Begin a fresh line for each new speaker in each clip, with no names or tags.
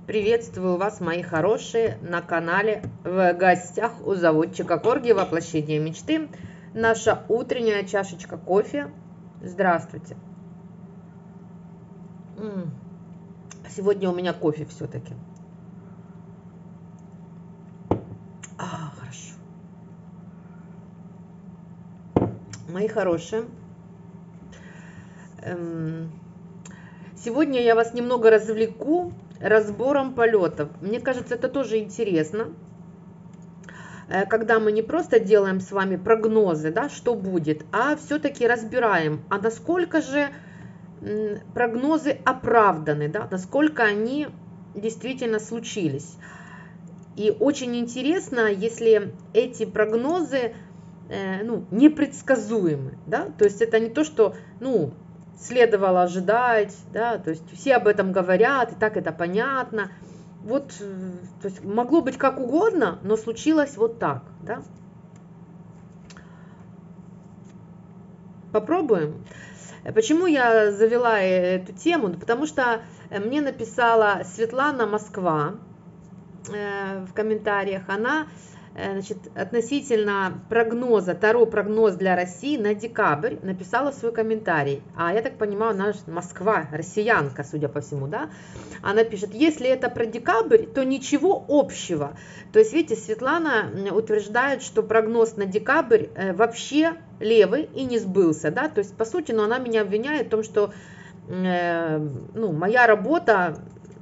Приветствую вас, мои хорошие, на канале в гостях у заводчика Корги, воплощение мечты. Наша утренняя чашечка кофе. Здравствуйте. Сегодня у меня кофе все-таки. Хорошо. Мои хорошие, сегодня я вас немного развлеку разбором полетов. Мне кажется, это тоже интересно, когда мы не просто делаем с вами прогнозы, да, что будет, а все-таки разбираем, а насколько же прогнозы оправданы, да, насколько они действительно случились. И очень интересно, если эти прогнозы непредсказуемы, да, то есть это не то, что, следовало ожидать, да, то есть все об этом говорят, и так это понятно, вот, то есть могло быть как угодно, но случилось вот так, да. Попробуем. Почему я завела эту тему? Потому что мне написала Светлана Москва в комментариях, она, относительно прогноза, Таро прогноз для России на декабрь написала свой комментарий. А я так понимаю, она Москва, россиянка, судя по всему, да? Она пишет, если это про декабрь, то ничего общего. То есть, видите, Светлана утверждает, что прогноз на декабрь вообще левый и не сбылся, да? То есть, по сути, она меня обвиняет в том, что моя работа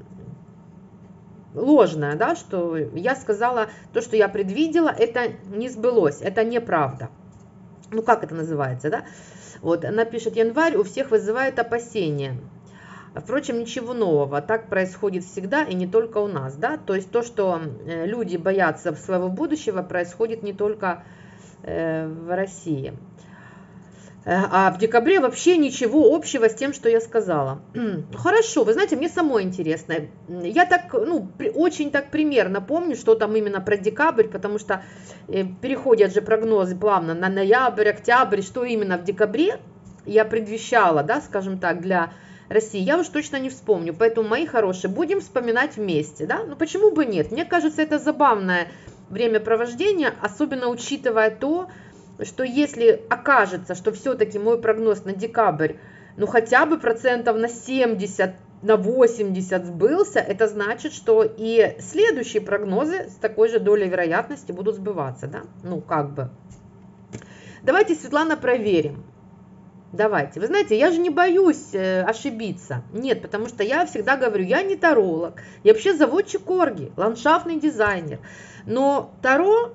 ложная, да, что я сказала, то, что я предвидела, это не сбылось, это неправда. Как это называется, да? Вот, она пишет, январь у всех вызывает опасения. Впрочем, ничего нового, так происходит всегда и не только у нас, да? То есть то, что люди боятся своего будущего, происходит не только в России. А в декабре вообще ничего общего с тем, что я сказала. Хорошо, вы знаете, мне самой интересно. Я так, очень так примерно помню, что там именно про декабрь, потому что переходят же прогнозы плавно на ноябрь, октябрь, что именно в декабре я предвещала, да, скажем так, для России. Я уж точно не вспомню, поэтому, мои хорошие, будем вспоминать вместе, да? Почему бы нет? Мне кажется, это забавное времяпровождение, особенно учитывая то, что если окажется, что все-таки мой прогноз на декабрь, хотя бы процентов на 70, на 80 сбылся, это значит, что и следующие прогнозы с такой же долей вероятности будут сбываться, да? Давайте, Светлана, проверим. Давайте. Вы знаете, я же не боюсь ошибиться. Нет, потому что я всегда говорю, я не таролог, я вообще заводчик Корги, ландшафтный дизайнер. Но Таро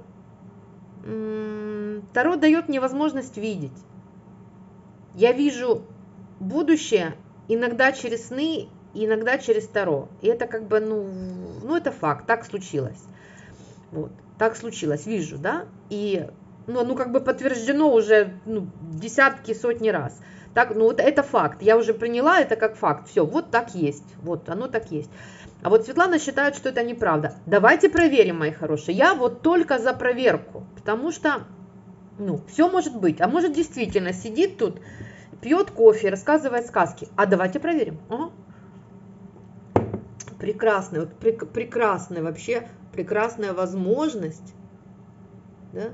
дает мне возможность видеть. Я вижу будущее иногда через сны, иногда через Таро. И это это факт, так случилось. Вот, так случилось, вижу, да? И подтверждено уже десятки, сотни раз. Так, это факт, я уже приняла это как факт. Все, вот так есть, вот оно так есть. А вот Светлана считает, что это неправда. Давайте проверим, мои хорошие. Я вот только за проверку, потому что, все может быть. А может, действительно сидит тут, пьет кофе, рассказывает сказки. А давайте проверим. Ага. Прекрасная, прекрасная вообще, прекрасная возможность, да?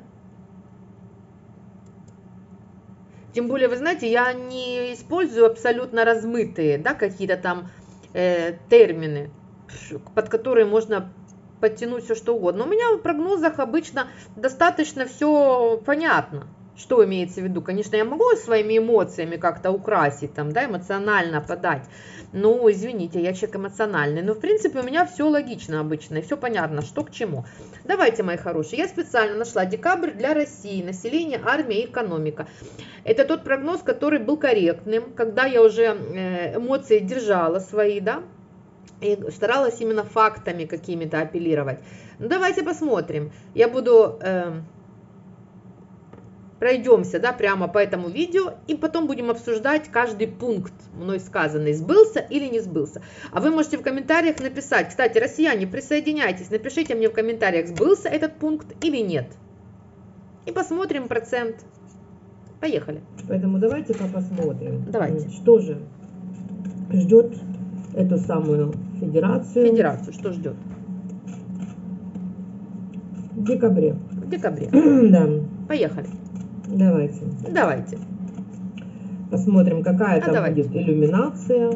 Тем более, вы знаете, я не использую абсолютно размытые, да, какие-то там термины, под которые можно подтянуть все что угодно. У меня в прогнозах обычно достаточно все понятно, что имеется в виду. Конечно, я могу своими эмоциями как-то украсить, там, да, эмоционально подать. Извините, я человек эмоциональный. Но, в принципе, у меня все логично обычно, и все понятно, что к чему. Давайте, мои хорошие, я специально нашла декабрь для России, население, армия и экономика. Это тот прогноз, который был корректным, когда я уже эмоции держала свои, да, и старалась именно фактами какими-то апеллировать. Давайте посмотрим. Я буду... пройдемся, да, прямо по этому видео, и потом будем обсуждать каждый пункт мной сказанный, сбылся или не сбылся. А вы можете в комментариях написать, кстати, россияне, присоединяйтесь, напишите мне в комментариях, сбылся этот пункт или нет. И посмотрим процент. Поехали.
Поэтому давайте-ка посмотрим,
Давайте.
Что же ждет эту самую федерацию.
Федерацию, что ждет?
В декабре.
В декабре.
Да.
Поехали.
Давайте.
Давайте.
Посмотрим, какая там
давайте.
будет иллюминация.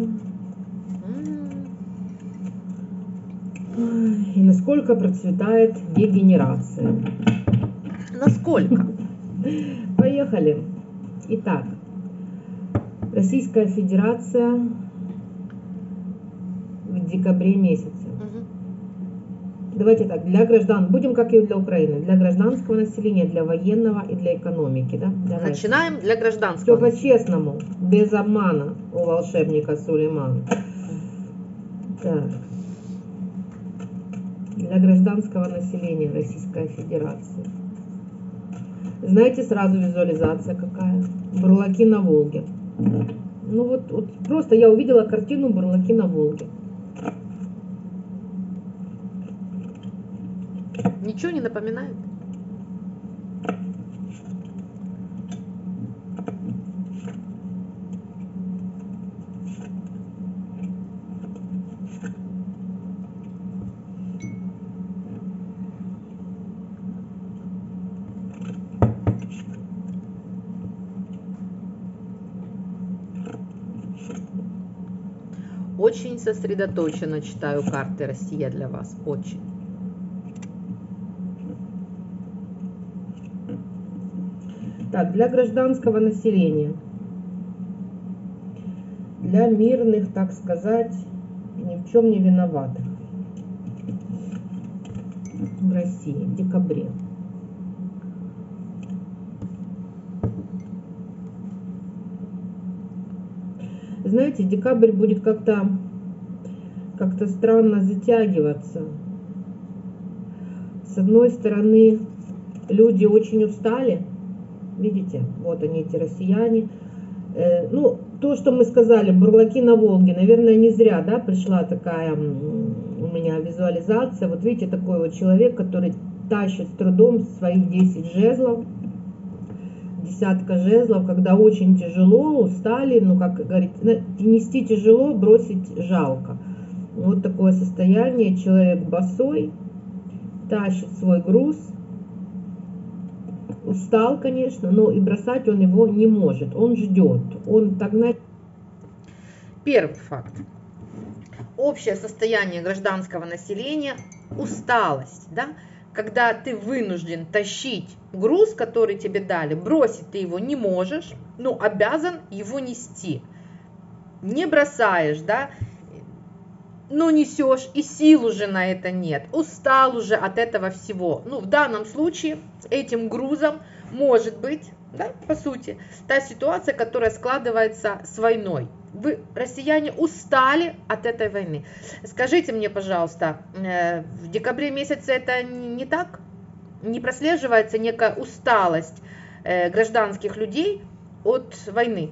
И насколько процветает дегенерация.
Насколько?
Поехали. Итак, Российская Федерация в декабре месяце. Давайте так, для граждан, будем как и для Украины, для гражданского населения, для военного и для экономики, да? Давайте.
Начинаем для гражданского.
Все по-честному, без обмана у волшебника Сулеймана. Так. Для гражданского населения Российская Федерация. Знаете, сразу визуализация какая? Бурлаки на Волге. Ну вот просто я увидела картину бурлаки на Волге.
Ничего не напоминает? Очень сосредоточенно читаю карты Россия для вас. Очень.
Так, для гражданского населения, для мирных, так сказать, ни в чем не виноватых в России в декабре. Знаете, декабрь будет как-то странно затягиваться. С одной стороны, люди очень устали. Видите, вот они, эти россияне. Ну, то, что мы сказали, бурлаки на Волге, наверное, не зря, да, пришла такая у меня визуализация. Вот видите, такой вот человек, который тащит с трудом свои 10 жезлов, десятка жезлов, когда очень тяжело, устали, ну, как говорится, нести тяжело, бросить жалко. Вот такое состояние, человек босой, тащит свой груз, устал, конечно, но и бросать он его не может. Он ждет. Он так.
Первый факт. Общее состояние гражданского населения – усталость. Да? Когда ты вынужден тащить груз, который тебе дали, бросить ты его не можешь, но обязан его нести. Не бросаешь, да? Но несешь, и сил уже на это нет, устал уже от этого всего. Ну, в данном случае этим грузом может быть, да, по сути, та ситуация, которая складывается с войной. Вы, россияне, устали от этой войны. Скажите мне, пожалуйста, в декабре месяце это не так? Не прослеживается некая усталость гражданских людей от войны?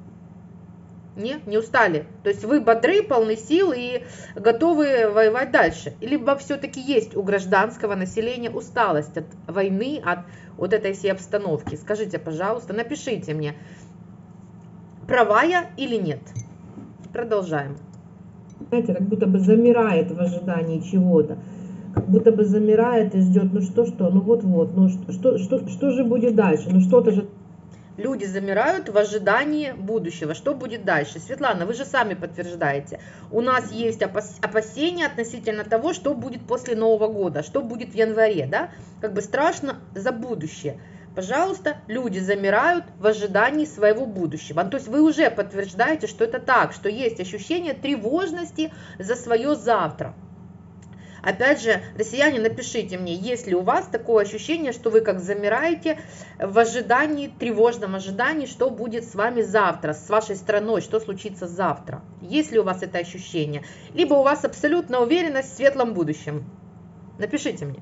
Не устали. То есть вы бодры, полны сил и готовы воевать дальше. Либо все-таки есть у гражданского населения усталость от войны, от вот этой всей обстановки. Скажите, пожалуйста, напишите мне, права я или нет. Продолжаем.
Знаете, как будто бы замирает в ожидании чего-то. Как будто бы замирает и ждет, ну что, ну вот-вот, ну что же будет дальше, ну что-то же.
Люди замирают в ожидании будущего. Что будет дальше? Светлана, вы же сами подтверждаете. У нас есть опасения относительно того, что будет после Нового года, что будет в январе, да? Как бы страшно за будущее. Пожалуйста, люди замирают в ожидании своего будущего. То есть вы уже подтверждаете, что это так, что есть ощущение тревожности за свое завтра. Опять же, россияне, напишите мне, есть ли у вас такое ощущение, что вы как замираете в ожидании, тревожном ожидании, что будет с вами завтра, с вашей страной, что случится завтра. Есть ли у вас это ощущение? Либо у вас абсолютная уверенность в светлом будущем. Напишите мне.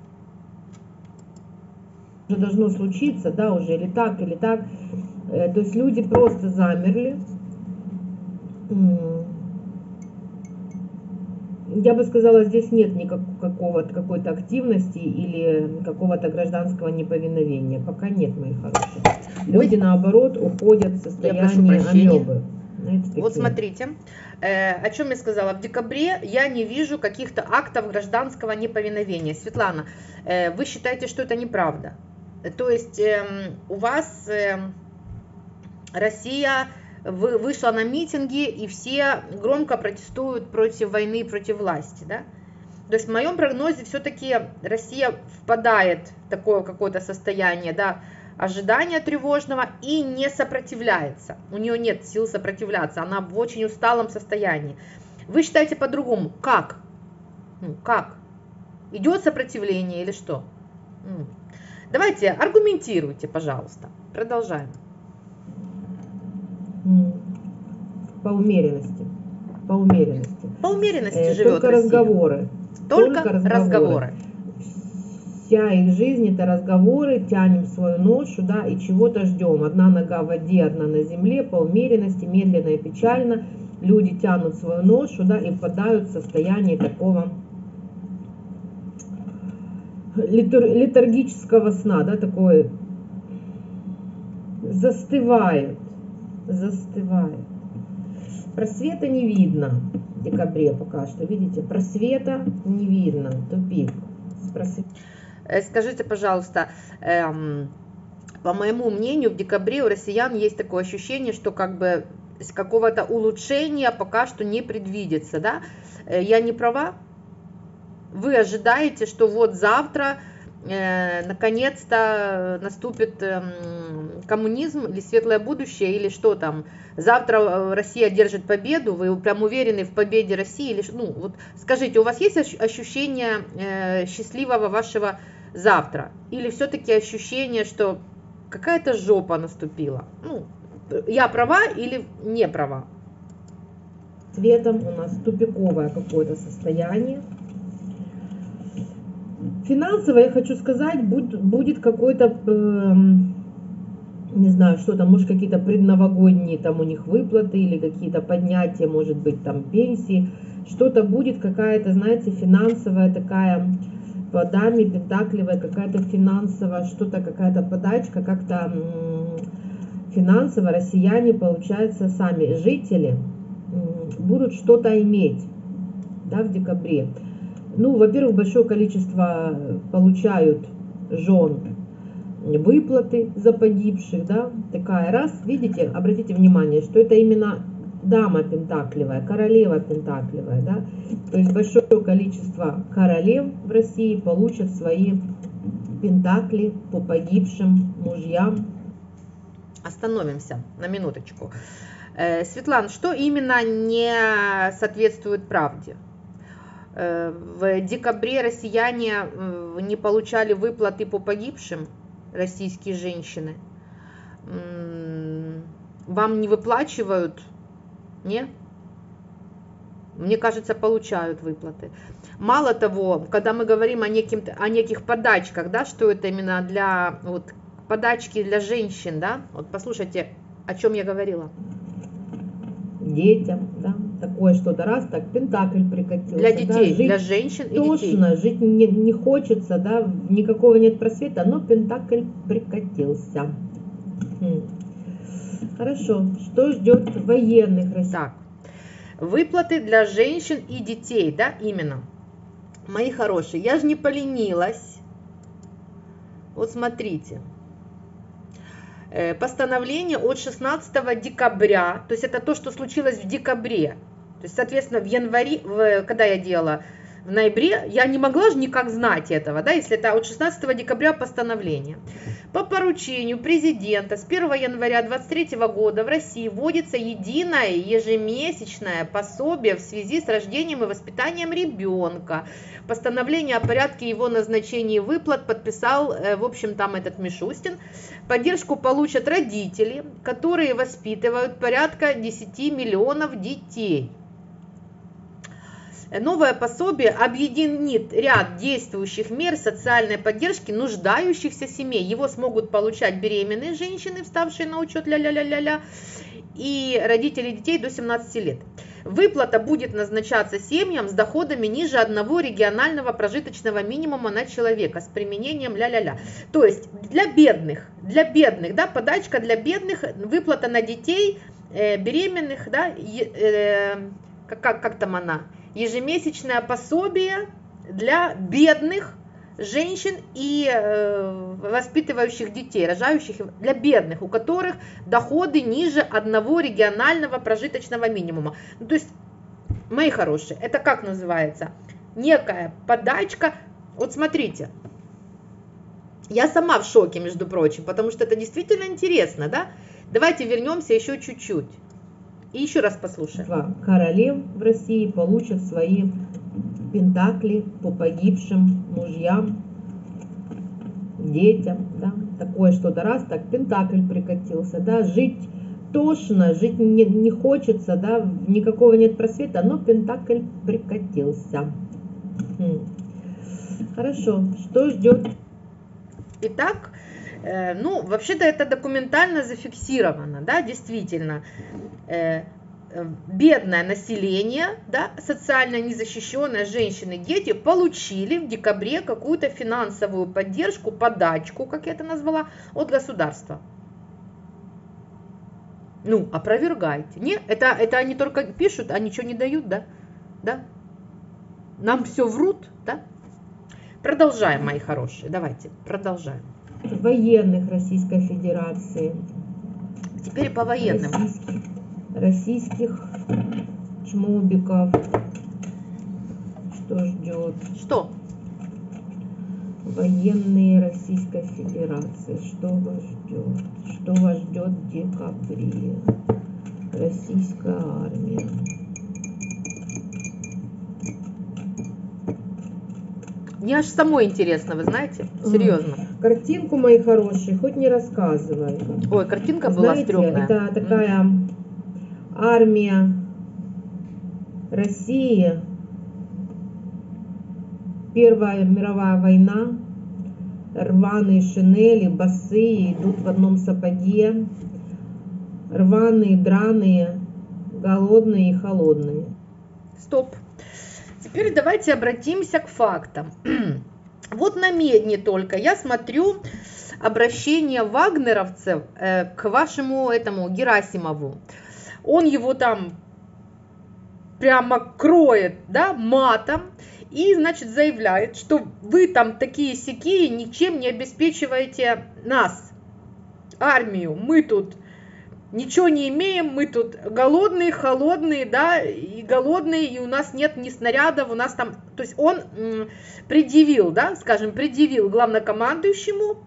Уже должно случиться, да, уже или так, или так. То есть люди просто замерли. Я бы сказала, здесь нет какой-то активности или какого-то гражданского неповиновения. Пока нет, мои хорошие. Люди, наоборот, уходят в состояние амебы.
Вот смотрите, о чем я сказала. В декабре я не вижу каких-то актов гражданского неповиновения. Светлана, вы считаете, что это неправда? То есть у вас Россия вышла на митинги, и все громко протестуют против войны, против власти, да? То есть в моем прогнозе все-таки Россия впадает в такое какое-то состояние, да, ожидания тревожного и не сопротивляется. У нее нет сил сопротивляться, она в очень усталом состоянии. Вы считаете по-другому? Как? Как? Идет сопротивление или что? Давайте аргументируйте, пожалуйста. Продолжаем.
По умеренности. По умеренности.
По умеренности живет
Только
Россия.
разговоры.
Только разговоры.
Вся их жизнь это разговоры, тянем свою ношу, да, и чего-то ждем. Одна нога в воде, одна на земле, по умеренности, медленно и печально. Люди тянут свою ношу, да, и впадают в состояние такого летаргического сна, да, такой застывает. Просвета не видно в декабре пока что, видите, просвета не видно, тупик.
Скажите, пожалуйста, по моему мнению, в декабре у россиян есть такое ощущение, что как бы какого-то улучшения пока что не предвидится, да? Я не права? Вы ожидаете, что вот завтра наконец-то наступит коммунизм или светлое будущее, или что там? Завтра Россия одержит победу, вы прям уверены в победе России? Или, ну, вот скажите, у вас есть ощущение счастливого вашего завтра? Или все-таки ощущение, что какая-то жопа наступила? Ну, я права или не права?
Цветом у нас тупиковое какое-то состояние. Финансово, я хочу сказать, будет какой-то, не знаю, что там, может, какие-то предновогодние там у них выплаты или какие-то поднятия, может быть, там пенсии. Что-то будет, какая-то, знаете, финансовая такая, по даме пентаклевая, какая-то финансовая, что-то, какая-то подачка, как-то финансово россияне, получается, сами жители будут что-то иметь, да, в декабре. Ну, во-первых, большое количество получают жен выплаты за погибших, да, такая раз, видите, обратите внимание, что это именно дама пентаклевая, королева пентаклевая, да, то есть большое количество королев в России получат свои пентакли по погибшим мужьям.
Остановимся на минуточку. Светлана, что именно не соответствует правде? В декабре россияне не получали выплаты по погибшим, российские женщины. Вам не выплачивают? Нет? Мне кажется, получают выплаты. Мало того, когда мы говорим о неких подачках, да, что это именно для вот, подачки для женщин, да? Вот послушайте, о чем я говорила.
Детям, да, такое что-то раз, так пентакль прикатился.
Для детей,
да, жить
для женщин и детей.
Тошно, жить не хочется, да, никакого нет просвета, но пентакль прикатился. Хорошо, что ждет военных России?
Так, выплаты для женщин и детей, да, именно. Мои хорошие, я же не поленилась. Вот смотрите. Постановление от 16 декабря, то есть это то, что случилось в декабре. То есть, соответственно, в январе, когда я делала, в ноябре, я не могла же никак знать этого, да, если это от 16 декабря постановление. По поручению президента с 1 января 2023 года в России вводится единое ежемесячное пособие в связи с рождением и воспитанием ребенка. Постановление о порядке его назначения и выплат подписал, в общем, там этот Мишустин. Поддержку получат родители, которые воспитывают порядка 10 миллионов детей. Новое пособие объединит ряд действующих мер социальной поддержки нуждающихся семей. Его смогут получать беременные женщины, вставшие на учет ля-ля-ля-ля-ля, и родители детей до 17 лет. Выплата будет назначаться семьям с доходами ниже одного регионального прожиточного минимума на человека с применением ля-ля-ля. То есть для бедных, да, подачка для бедных, выплата на детей беременных, да, как там она, ежемесячное пособие для бедных женщин и воспитывающих детей, рожающих, для бедных, у которых доходы ниже одного регионального прожиточного минимума. Ну, то есть, мои хорошие, это как называется? Некая подачка. Вот смотрите, я сама в шоке, между прочим, потому что это действительно интересно, да? Давайте вернемся еще чуть-чуть. И еще раз послушаем.
Королев в России получат свои пентакли по погибшим мужьям, детям, да? Такое что-то раз, так пентакль прикатился, да? Жить тошно, жить не хочется, да? Никакого нет просвета, но пентакль прикатился. Хорошо, что ждет?
Итак, ну, вообще-то это документально зафиксировано, да, действительно. Бедное население, да, социально незащищенные женщины, дети получили в декабре какую-то финансовую поддержку, подачку, как я это назвала, от государства. Ну, опровергайте. Нет, это они только пишут, а ничего не дают, да? Да? Нам все врут, да? Продолжаем, мои хорошие, давайте, продолжаем.
Военных Российской Федерации.
Теперь по военным.
Российских чмобиков. Что ждет?
Что?
Военные Российской Федерации. Что вас ждет? Что вас ждет в декабре? Российская армия.
Мне аж самой интересно, вы знаете? Серьезно.
Картинку, мои хорошие, хоть не рассказывай.
Ой, картинка была стрёмная.
Это такая армия России. Первая мировая война. Рваные шинели, босые, идут в одном сапоге. Рваные, драные, голодные и холодные.
Стоп. Теперь давайте обратимся к фактам. Вот на Медне только я смотрю обращение вагнеровцев к вашему этому Герасимову. Он его там прямо кроет, да, матом и, значит, заявляет, что вы там такие-сякие, ничем не обеспечиваете нас, армию. Мы тут ничего не имеем, мы тут голодные, холодные, да, и голодные, и у нас нет ни снарядов, у нас там, то есть он предъявил, да, скажем, предъявил главнокомандующему,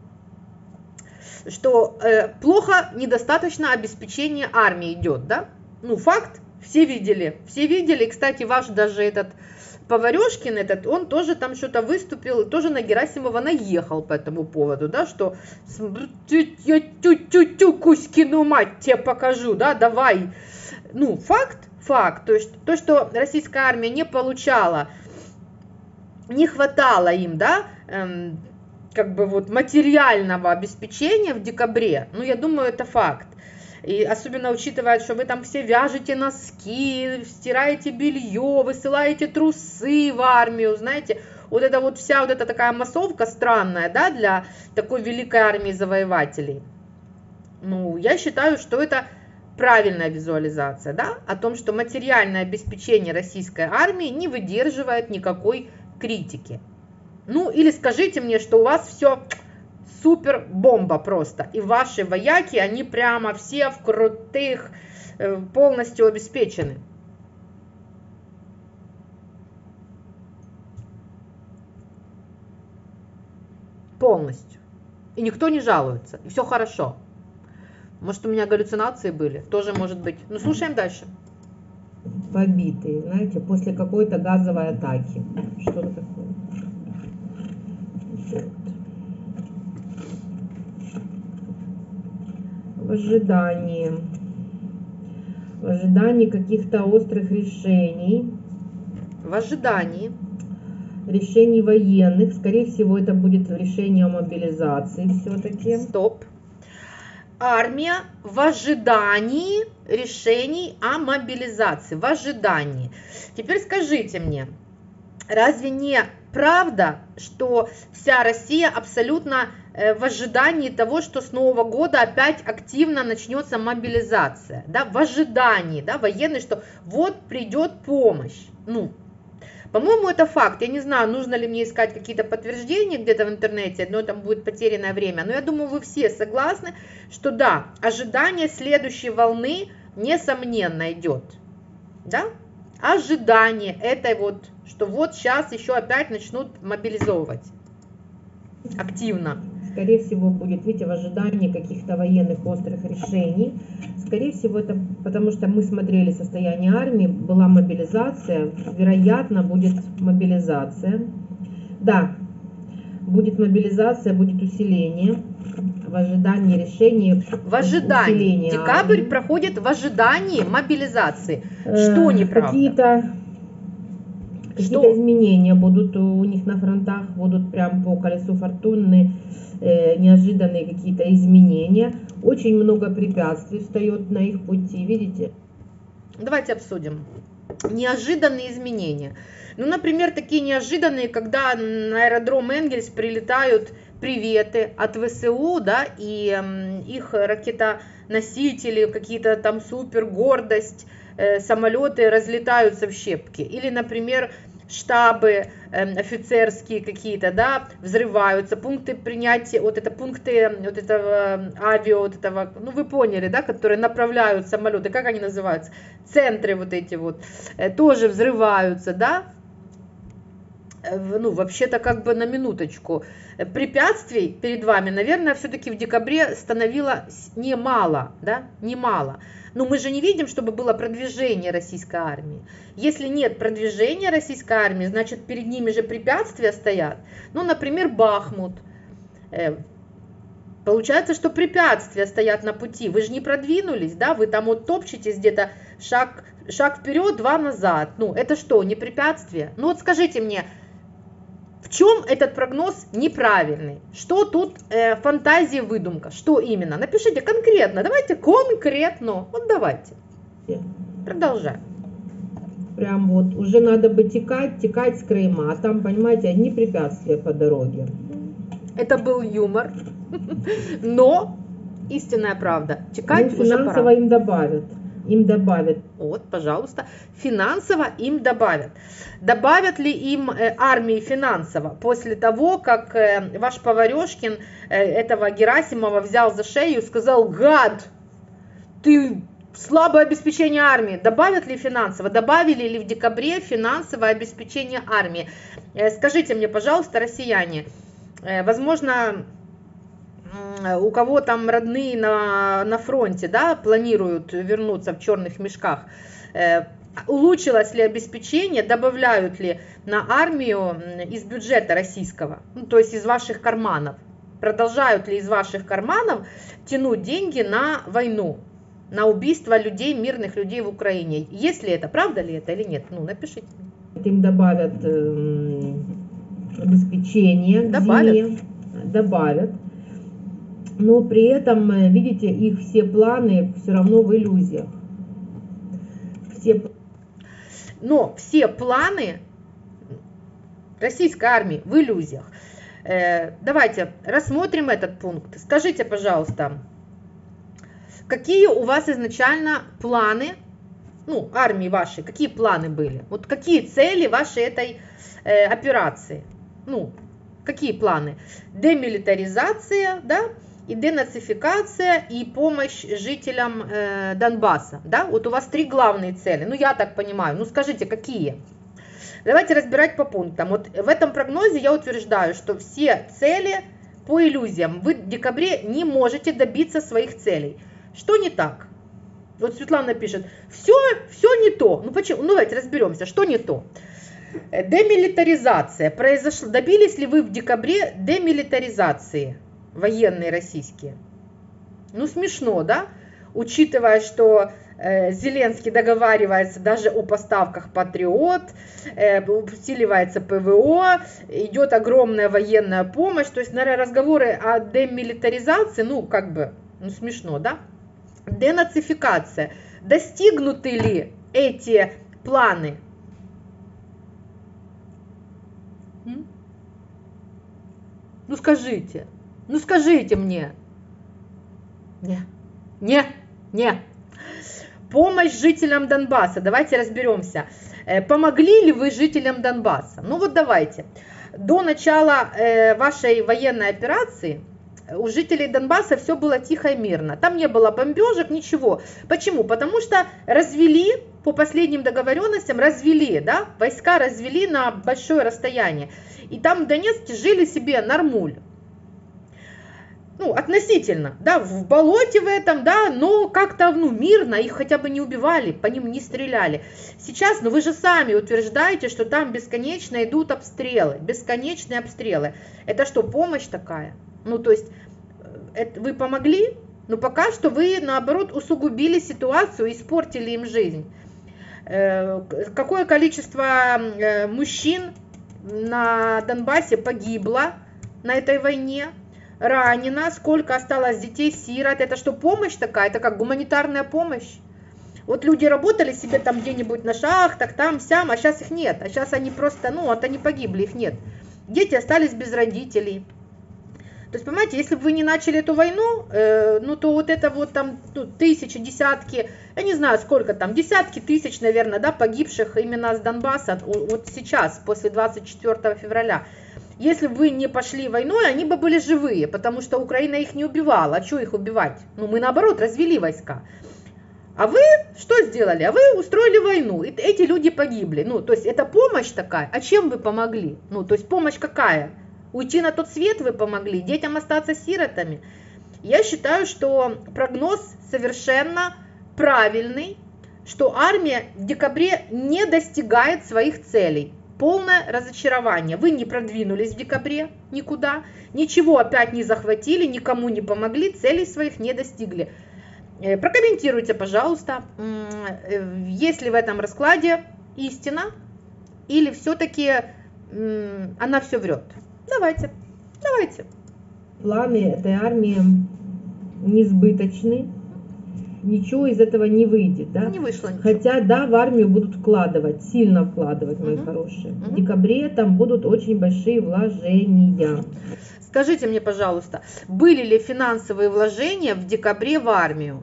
что плохо, недостаточно обеспечение армии идет, да, ну, факт, все видели, и, кстати, ваш даже этот Поварешкин этот, он тоже там что-то выступил, тоже на Герасимова наехал по этому поводу, да, что я тю-тю-тю, Кузькину мать тебе покажу, да, давай. Ну, факт, то есть то, что российская армия не получала, не хватало им, да, как бы вот материального обеспечения в декабре, ну, я думаю, это факт. И особенно учитывая, что вы там все вяжете носки, стираете белье, высылаете трусы в армию, знаете, вот это вот вся вот эта такая массовка странная, да, для такой великой армии завоевателей. Ну, я считаю, что это правильная визуализация, да, о том, что материальное обеспечение российской армии не выдерживает никакой критики. Ну, или скажите мне, что у вас все супер бомба просто. И ваши вояки, они прямо все в крутых, полностью обеспечены. Полностью. И никто не жалуется. И все хорошо. Может, у меня галлюцинации были? Тоже может быть. Ну, слушаем дальше.
Побитые, знаете, после какой-то газовой атаки. Что-то такое. В ожидании каких-то острых решений.
В ожидании.
Решений военных. Скорее всего, это будет решение о мобилизации все-таки.
Стоп. Армия в ожидании решений о мобилизации. В ожидании. Теперь скажите мне, Разве не правда, что вся Россия абсолютно в ожидании того, что с Нового года опять активно начнется мобилизация, да, в ожидании, да, военной, что вот придет помощь. Ну, по-моему, это факт. Я не знаю, нужно ли мне искать какие-то подтверждения где-то в интернете, но там будет потерянное время. Но я думаю, вы все согласны, что да, ожидание следующей волны несомненно идет, да? Ожидание этой вот, что вот сейчас еще опять начнут мобилизовывать активно.
Скорее всего, будет, видите, в ожидании каких-то военных острых решений. Скорее всего, это потому что мы смотрели состояние армии, была мобилизация, вероятно, будет мобилизация. Да, будет мобилизация, будет усиление в ожидании решения.
В ожидании. Декабрь проходит в ожидании мобилизации. Что неправда?
Какие-то изменения будут у них на фронтах, будут прям по колесу фортуны, неожиданные какие-то изменения. Очень много препятствий встает на их пути, видите?
Давайте обсудим. Неожиданные изменения. Ну, например, такие неожиданные, когда на аэродром Энгельс прилетают приветы от ВСУ, да, и их ракетоносители, какие-то там супер гордость, самолеты разлетаются в щепки. Или, например, штабы офицерские какие-то, да, взрываются, пункты принятия, вот это пункты вот этого авиа, вот этого, ну вы поняли, да, которые направляют самолеты, как они называются, центры вот эти вот, тоже взрываются, да. Ну, вообще-то как бы на минуточку. Препятствий перед вами, наверное, все-таки в декабре становилось немало, да, немало. Но мы же не видим, чтобы было продвижение российской армии. Если нет продвижения российской армии, значит перед ними же препятствия стоят. Ну, например, Бахмут. Получается, что препятствия стоят на пути. Вы же не продвинулись, да, вы там вот топчетесь где-то шаг вперед, два назад. Ну, это что, не препятствие? Ну, вот скажите мне, в чем этот прогноз неправильный? Что тут фантазия, выдумка? Что именно? Напишите конкретно. Давайте конкретно. Вот давайте. Продолжаем.
Прям вот уже надо бы текать с Крыма, а там, понимаете, одни препятствия по дороге.
Это был юмор, но истинная правда. Текать уже пора.
Финансово им добавят. Им добавят.
Вот, пожалуйста, финансово им добавят. Добавят ли им армии финансово после того, как ваш Поварешкин этого Герасимова взял за шею и сказал: гад, ты слабое обеспечение армии. Добавят ли финансово? Добавили ли в декабре финансовое обеспечение армии? Скажите мне, пожалуйста, россияне, возможно, у кого там родные на фронте, да, планируют вернуться в черных мешках, улучшилось ли обеспечение, добавляют ли на армию из бюджета российского, ну, то есть из ваших карманов, продолжают ли из ваших карманов тянуть деньги на войну, на убийство людей, мирных людей в Украине? Есть ли это, правда ли это или нет? Ну, напишите.
Им добавят обеспечение к зиме, добавят. Но при этом, видите, их все планы все равно в иллюзиях.
Но все планы российской армии в иллюзиях. Давайте рассмотрим этот пункт. Скажите, пожалуйста, какие у вас изначально планы, ну, армии вашей, какие планы были? Вот какие цели вашей этой операции? Ну, какие планы? Демилитаризация, да? И денацификация, и помощь жителям Донбасса. Да? Вот у вас 3 главные цели. Ну, я так понимаю. Ну, скажите, какие? Давайте разбирать по пунктам. Вот в этом прогнозе я утверждаю, что все цели по иллюзиям. Вы в декабре не можете добиться своих целей. Что не так? Вот Светлана пишет, все не то. Ну, почему? Ну, давайте разберемся, что не то. Демилитаризация. Произошла. Добились ли вы в декабре демилитаризации? Военные российские. Ну, смешно, да? Учитывая, что Зеленский договаривается даже о поставках Патриот, усиливается ПВО, идет огромная военная помощь. То есть, наверное, разговоры о демилитаризации, ну, как бы, ну, смешно, да? Денацификация. Достигнуты ли эти планы? Ну скажите мне. Не. Помощь жителям Донбасса. Давайте разберемся. Помогли ли вы жителям Донбасса? Ну вот давайте. До начала вашей военной операции у жителей Донбасса все было тихо и мирно. Там не было бомбежек, ничего. Почему? Потому что развели, по последним договоренностям, войска развели на большое расстояние. И там в Донецке жили себе нормуль. Ну, относительно, да, в болоте в этом, да, но как-то, мирно, их хотя бы не убивали, по ним не стреляли. Сейчас, вы же сами утверждаете, что там бесконечно идут обстрелы, бесконечные обстрелы. Это что, помощь такая? Ну, то есть, вы помогли, но пока что вы, наоборот, усугубили ситуацию, испортили им жизнь. Какое количество мужчин на Донбассе погибло на этой войне? Ранено, сколько осталось детей-сирот, это что, помощь такая, это как гуманитарная помощь? Вот люди работали себе там где-нибудь на шахтах, там-сям, а сейчас их нет, а сейчас они просто, они погибли, их нет. Дети остались без родителей. То есть, понимаете, если бы вы не начали эту войну, то вот это вот там тысячи, десятки, я не знаю сколько там, десятки тысяч, наверное, да, погибших именно с Донбасса, вот сейчас, после 24 февраля. Если бы вы не пошли войной, они бы были живые, потому что Украина их не убивала. А что их убивать? Мы наоборот развели войска. А вы что сделали? А вы устроили войну, и эти люди погибли. То есть это помощь такая. А чем вы помогли? То есть помощь какая? Уйти на тот свет вы помогли, детям остаться сиротами. Я считаю, что прогноз совершенно правильный, что армия в декабре не достигает своих целей. Полное разочарование. Вы не продвинулись в декабре никуда, ничего опять не захватили, никому не помогли, целей своих не достигли. Прокомментируйте, пожалуйста, есть ли в этом раскладе истина или все-таки она все врет. Давайте.
Планы этой армии несбыточны. Ничего из этого не выйдет, да?
Не вышло ничего.
Хотя, да, в армию будут вкладывать, сильно вкладывать, мои хорошие. В декабре там будут очень большие вложения.
Скажите мне, пожалуйста, были ли финансовые вложения в декабре в армию?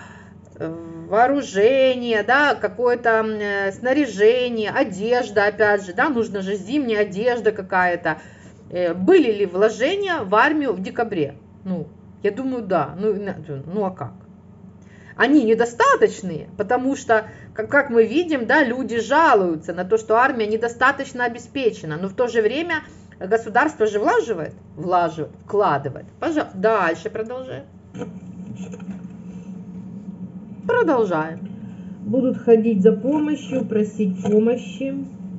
Вооружение, да, какое-то снаряжение, одежда, опять же, да, нужна же зимняя одежда какая-то. Были ли вложения в армию в декабре? Я думаю, да. А как? Они недостаточные, потому что, как мы видим, да, люди жалуются на то, что армия недостаточно обеспечена, но в то же время государство же вкладывает. Пожалуйста, дальше продолжаем.
Будут ходить за помощью, просить помощи.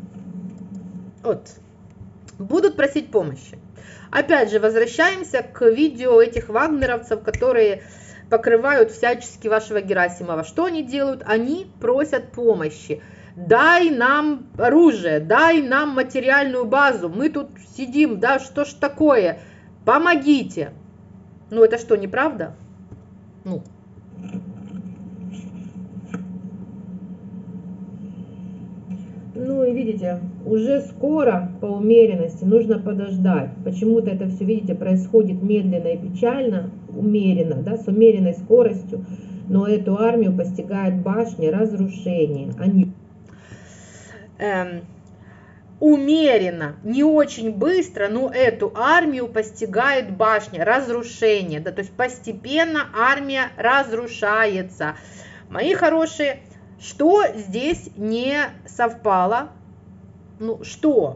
Будут просить помощи. Опять же, возвращаемся к видео этих вагнеровцев, которые покрывают всячески вашего Герасимова. Что они делают? Они просят помощи. Дай нам оружие, дай нам материальную базу. Мы тут сидим, да, что ж такое? Помогите. Это что, неправда?
И видите, уже скоро по умеренности нужно подождать. Почему-то это все, видите, происходит медленно и печально, умеренно, да, с умеренной скоростью, но эту армию постигает башня разрушения.
Умеренно, не очень быстро, но эту армию постигает башня разрушения, да, то есть постепенно армия разрушается. Мои хорошие, что здесь не совпало? Что?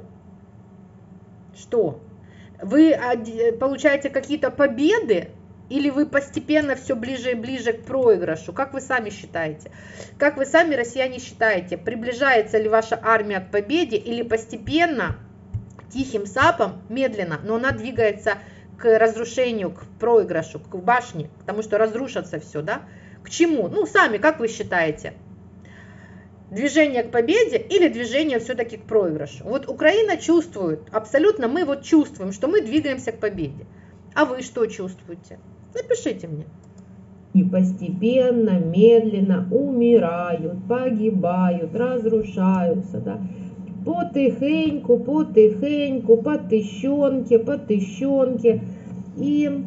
Вы получаете какие-то победы? Или вы постепенно все ближе и ближе к проигрышу? Как вы сами считаете? Как вы сами, россияне, считаете? Приближается ли ваша армия к победе? Или постепенно, тихим сапом, медленно, но она двигается к разрушению, к проигрышу, к башне? Потому что разрушится все, да? К чему? Сами, как вы считаете? Движение к победе или движение все-таки к проигрышу? Украина чувствует, абсолютно мы чувствуем, что мы двигаемся к победе. А вы что чувствуете? Напишите мне.
И постепенно, медленно умирают, погибают, разрушаются, да. потихеньку, потихеньку, по тыщенке, и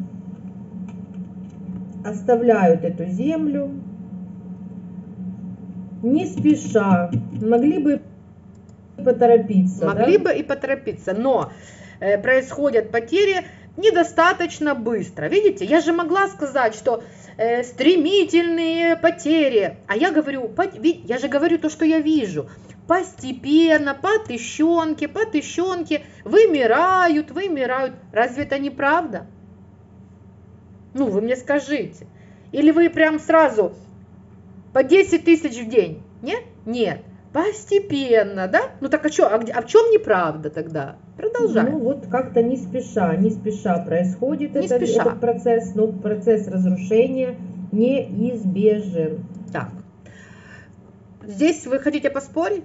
оставляют эту землю не спеша. Могли бы поторопиться.
Могли бы и поторопиться, но происходят потери недостаточно быстро. Видите, я же могла сказать, что стремительные потери, а я говорю, я же говорю то, что я вижу. Постепенно, по тыщенке, вымирают. Разве это не правда? Ну, вы мне скажите. Или вы прям сразу по 10 тысяч в день? Нет? Нет. Постепенно, да? Ну так а что? А в чем неправда тогда? Продолжаем.
Ну вот как-то не спеша происходит этот процесс, но процесс разрушения неизбежен.
Так. Здесь вы хотите поспорить?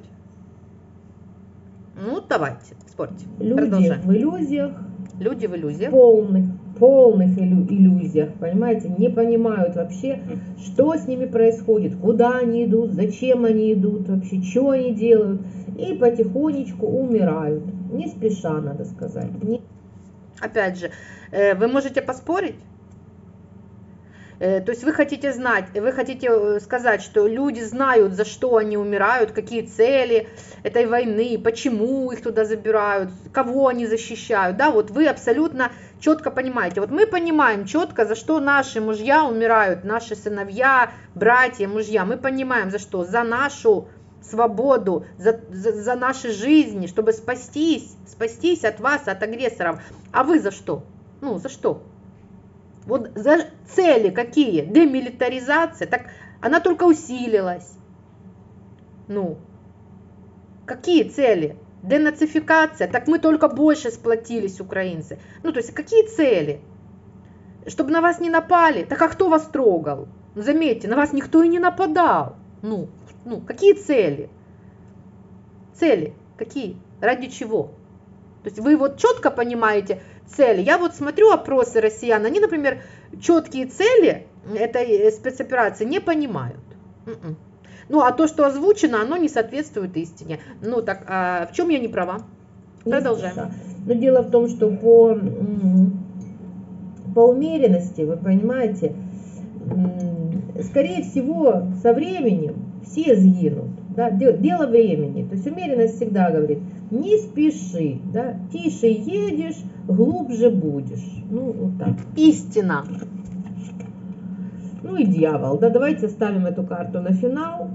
Ну, давайте, спорьте.
Люди в иллюзиях.
Люди в иллюзиях.
Полных иллюзиях, понимаете, не понимают вообще, что с ними происходит, куда они идут, зачем они идут, вообще, что они делают, и потихонечку умирают, не спеша, надо сказать.
Опять же, вы можете поспорить? То есть вы хотите знать, вы хотите сказать, что люди знают, за что они умирают, какие цели этой войны, почему их туда забирают, кого они защищают, да, вот вы абсолютно четко понимаете. Вот мы понимаем четко, за что наши мужья умирают, наши сыновья, братья, мужья, мы понимаем, за что, за нашу свободу, за наши жизни, чтобы спастись от вас, от агрессоров. А вы за что? Ну, за что? Вот за цели какие? Демилитаризация, так она только усилилась. Ну, какие цели? Денацификация, так мы только больше сплотились, украинцы. Ну, то есть, какие цели? Чтобы на вас не напали, так а кто вас трогал? Ну, заметьте, на вас никто и не нападал. Ну, какие цели? Цели какие? Ради чего? То есть, вы вот четко понимаете цели. Я вот смотрю опросы россиян, они, например, четкие цели этой спецоперации не понимают. Ну, а то, что озвучено, оно не соответствует истине. Ну, так, а в чем я не права? Продолжаем.
Но дело в том, что по умеренности, вы понимаете, скорее всего, со временем все сгинут. Да? Дело времени. То есть умеренность всегда говорит, не спеши, да? Тише едешь, глубже будешь. Ну, вот так.
Истина.
Ну и дьявол. Да, давайте ставим эту карту на финал.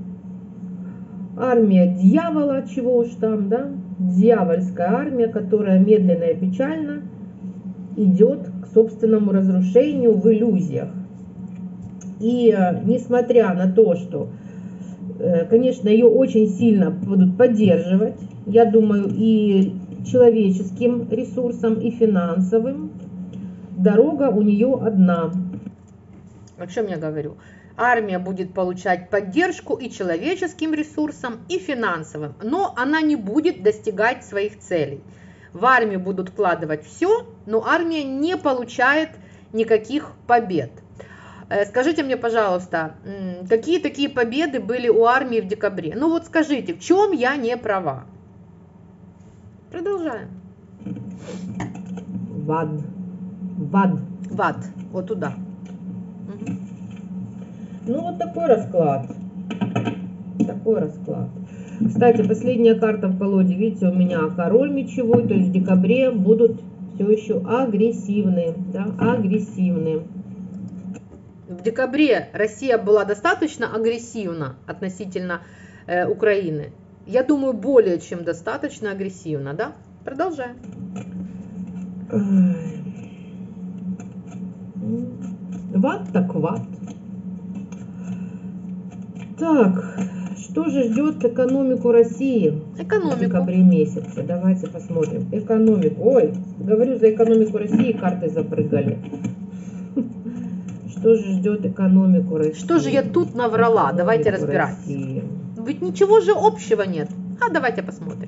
Армия дьявола, чего уж там, да? Дьявольская армия, которая медленно и печально идет к собственному разрушению в иллюзиях. И несмотря на то, что, конечно, ее очень сильно будут поддерживать, я думаю, и человеческим ресурсом, и финансовым, дорога у нее одна.
О чем я говорю? Армия будет получать поддержку и человеческим ресурсом, и финансовым, но она не будет достигать своих целей. В армию будут вкладывать все, но армия не получает никаких побед. Скажите мне, пожалуйста, какие такие победы были у армии в декабре? Ну вот скажите, в чем я не права? Продолжаем.
В ад.
Вот туда.
Ну, вот такой расклад. Кстати, последняя карта в колоде, видите, у меня король мечевой, то есть в декабре будут все еще агрессивные. Да, агрессивные.
В декабре Россия была достаточно агрессивна относительно Украины. Я думаю, более чем достаточно агрессивно, да? Продолжаем.
Ват так ват. Так, что же ждет экономику России в декабре месяце? Давайте посмотрим. Экономику. Ой, говорю за экономику России, карты запрыгали. Что же ждет экономику России?
Что же я тут наврала? Давайте разбираться. Ведь ничего же общего нет. А давайте посмотрим.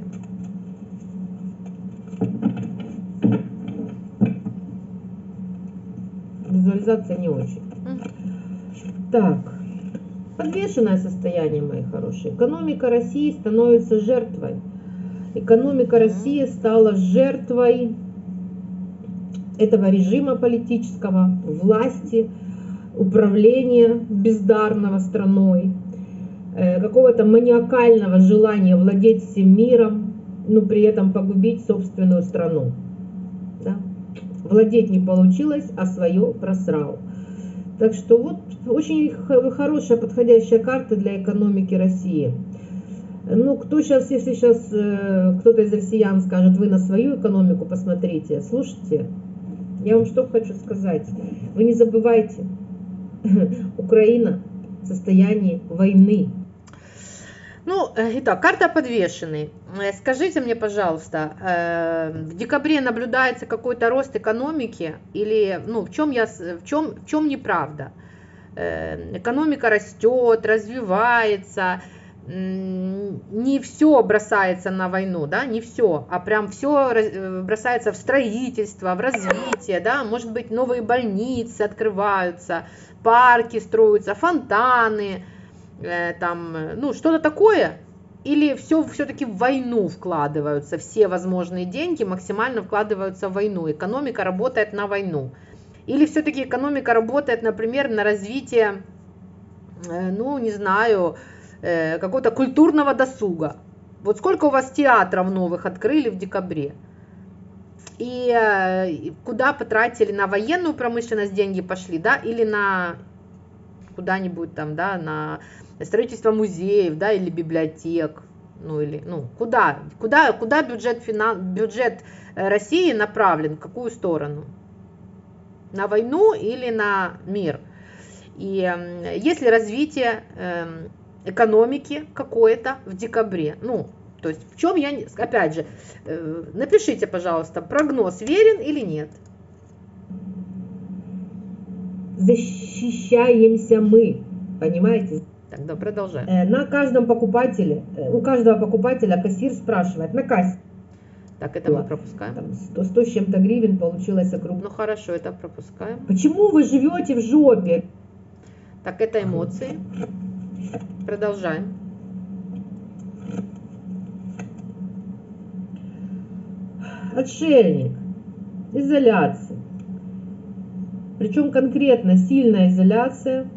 Визуализация не очень. Так, подвешенное состояние, мои хорошие. Экономика России становится жертвой. Экономика России стала жертвой этого режима политического, власти, управления бездарного страной, какого-то маниакального желания владеть всем миром, но при этом погубить собственную страну. Да? Владеть не получилось, а свое просрал. Так что вот очень хорошая, подходящая карта для экономики России. Ну, кто сейчас, если сейчас кто-то из россиян скажет, вы на свою экономику посмотрите, слушайте, я вам что хочу сказать. Вы не забывайте, Украина в состоянии войны.
Ну, итак, карта подвешенный. Скажите мне, пожалуйста, в декабре наблюдается какой-то рост экономики или, ну, в чем неправда? Экономика растет, развивается, не все бросается на войну, да, не все, а прям все бросается в строительство, в развитие, да, может быть, новые больницы открываются, парки строятся, фонтаны, там, ну, что-то такое, или все-таки в войну вкладываются, все возможные деньги максимально вкладываются в войну, экономика работает на войну, или все-таки экономика работает, например, на развитие, ну, не знаю, какого-то культурного досуга. Вот сколько у вас театров новых открыли в декабре? И куда потратили? На военную промышленность деньги пошли, да, или на куда-нибудь там, да, на строительство музеев, да, или библиотек, ну, или, ну, куда бюджет России направлен, в какую сторону? На войну или на мир? И есть ли развитие экономики какое-то в декабре? Ну, то есть в чем я, опять же, напишите, пожалуйста, прогноз верен или нет.
Защищаемся мы, понимаете?
Тогда продолжаем.
На каждом покупателе, у каждого покупателя кассир спрашивает на кассе.
Так, это мы пропускаем.
Там 100 с чем-то гривен получилось округ.
Ну хорошо, это пропускаем.
Почему вы живете в жопе?
Так, это эмоции. Продолжаем.
Отшельник. Изоляция. Причем конкретно сильная изоляция,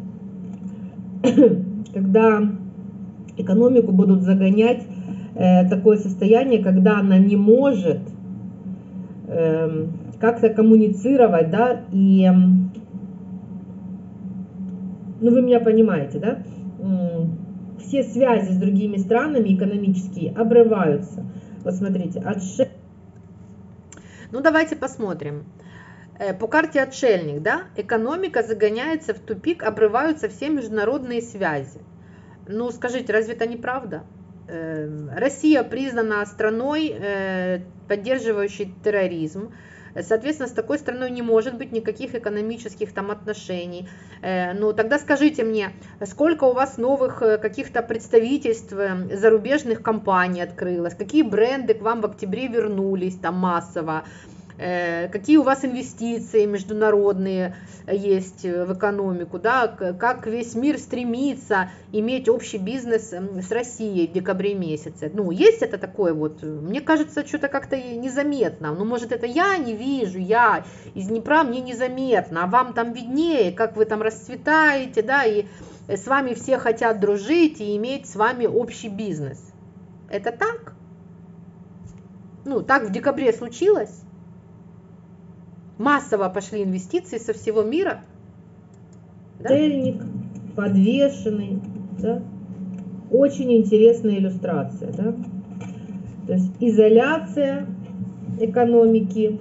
когда экономику будут загонять такое состояние, когда она не может как-то коммуницировать, да, и, ну вы меня понимаете, да, все связи с другими странами экономические обрываются. Вот смотрите,
Ну давайте посмотрим. По карте отшельник, да, экономика загоняется в тупик, обрываются все международные связи. Ну скажите, разве это неправда? Россия признана страной, поддерживающей терроризм. Соответственно, с такой страной не может быть никаких экономических там отношений. Ну, тогда скажите мне, сколько у вас новых каких-то представительств зарубежных компаний открылось? Какие бренды к вам в октябре вернулись там массово? Какие у вас инвестиции международные есть в экономику, да, как весь мир стремится иметь общий бизнес с Россией в декабре месяце. Ну, есть это такое вот, мне кажется, что-то как-то незаметно, ну, может, это я не вижу, я из Днепра, мне незаметно, а вам там виднее, как вы там расцветаете, да, и с вами все хотят дружить и иметь с вами общий бизнес. Это так? Ну, так в декабре случилось? Массово пошли инвестиции со всего мира.
Да? Отшельник, подвешенный, да? Очень интересная иллюстрация, да? То есть изоляция экономики,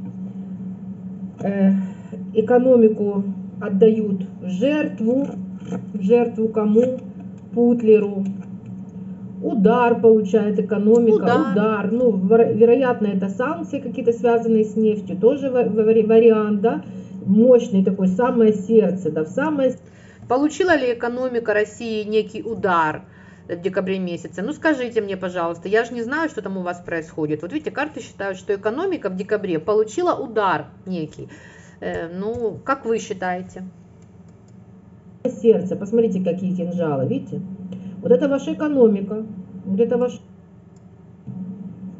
экономику отдают в жертву кому? Путлеру. Удар получает экономика, удар. Ну, вероятно, это санкции какие-то связанные с нефтью, тоже вариант, да, мощный такой, самое сердце, да, в самое...
Получила ли экономика России некий удар в декабре месяце? Ну, скажите мне, пожалуйста, я же не знаю, что там у вас происходит. Вот видите, карты считают, что экономика в декабре получила удар некий. Ну, как вы считаете?
Сердце, посмотрите, какие кинжалы, видите? Вот это ваша экономика, вот это ваш...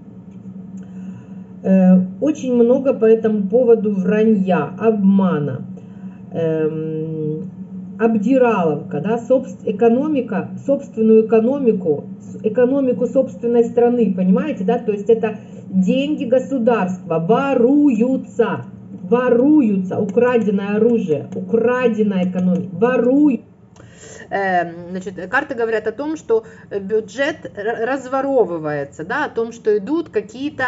очень много по этому поводу вранья, обмана, обдираловка, да, экономика, собственную экономику собственной страны, понимаете, да, то есть это деньги государства воруются, украденное оружие, украденная экономика, воруют.
Значит, карты говорят о том, что бюджет разворовывается, да, о том, что идут какие-то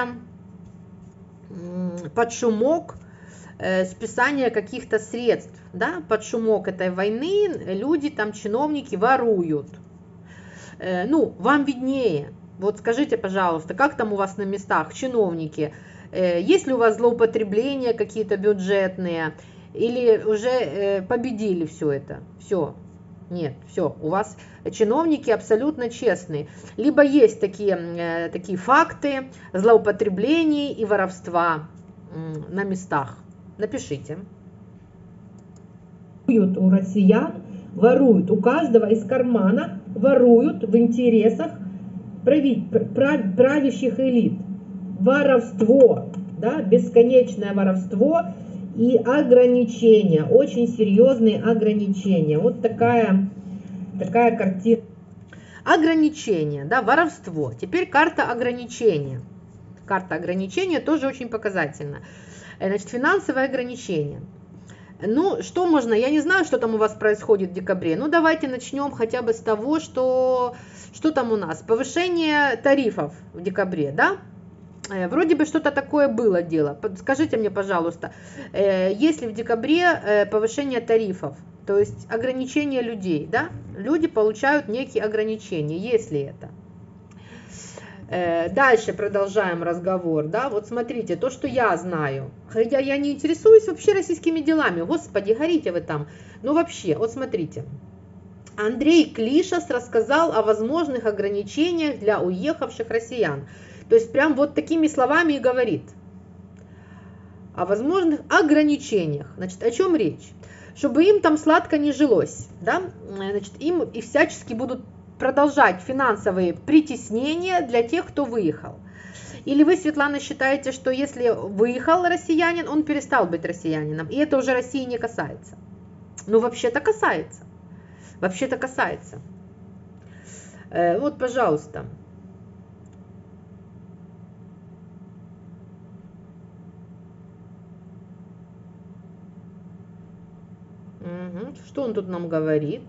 под шумок списания каких-то средств, да, под шумок этой войны люди, там, чиновники воруют. Ну, вам виднее. Вот скажите, пожалуйста, как там у вас на местах чиновники? Есть ли у вас злоупотребления какие-то бюджетные? Или уже победили все это? Все. Нет, все, у вас чиновники абсолютно честные. Либо есть такие факты злоупотреблений и воровства на местах. Напишите.
У россиян воруют, у каждого из кармана воруют в интересах правящих элит. Воровство, да, бесконечное воровство и ограничения, очень серьезные ограничения. Вот такая картина.
Ограничения, да, воровство. Теперь карта ограничения. Карта ограничения тоже очень показательна. Значит, финансовые ограничения. Ну, что можно, я не знаю, что там у вас происходит в декабре. Ну, давайте начнем хотя бы с того, что там у нас. Повышение тарифов в декабре, да? Вроде бы что-то такое было дело. Скажите мне, пожалуйста, есть ли в декабре повышение тарифов, то есть ограничение людей, да? Люди получают некие ограничения, есть ли это? Дальше продолжаем разговор, да, вот смотрите, то, что я знаю, хотя я не интересуюсь вообще российскими делами, господи, горите вы там, ну вообще, вот смотрите, Андрей Клишас рассказал о возможных ограничениях для уехавших россиян, то есть прям вот такими словами и говорит, о возможных ограничениях, значит, о чем речь? Чтобы им там сладко не жилось, да, значит, им и всячески будут продолжать финансовые притеснения для тех, кто выехал. Или вы, Светлана, считаете, что если выехал россиянин, он перестал быть россиянином, и это уже России не касается? Ну, вообще-то касается. Вообще-то касается. Вот, пожалуйста. Угу. Что он тут нам говорит?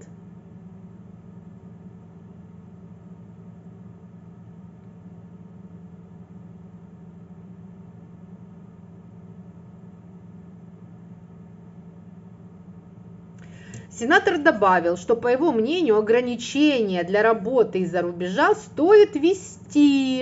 Сенатор добавил, что, по его мнению, ограничения для работы из-за рубежа стоит ввести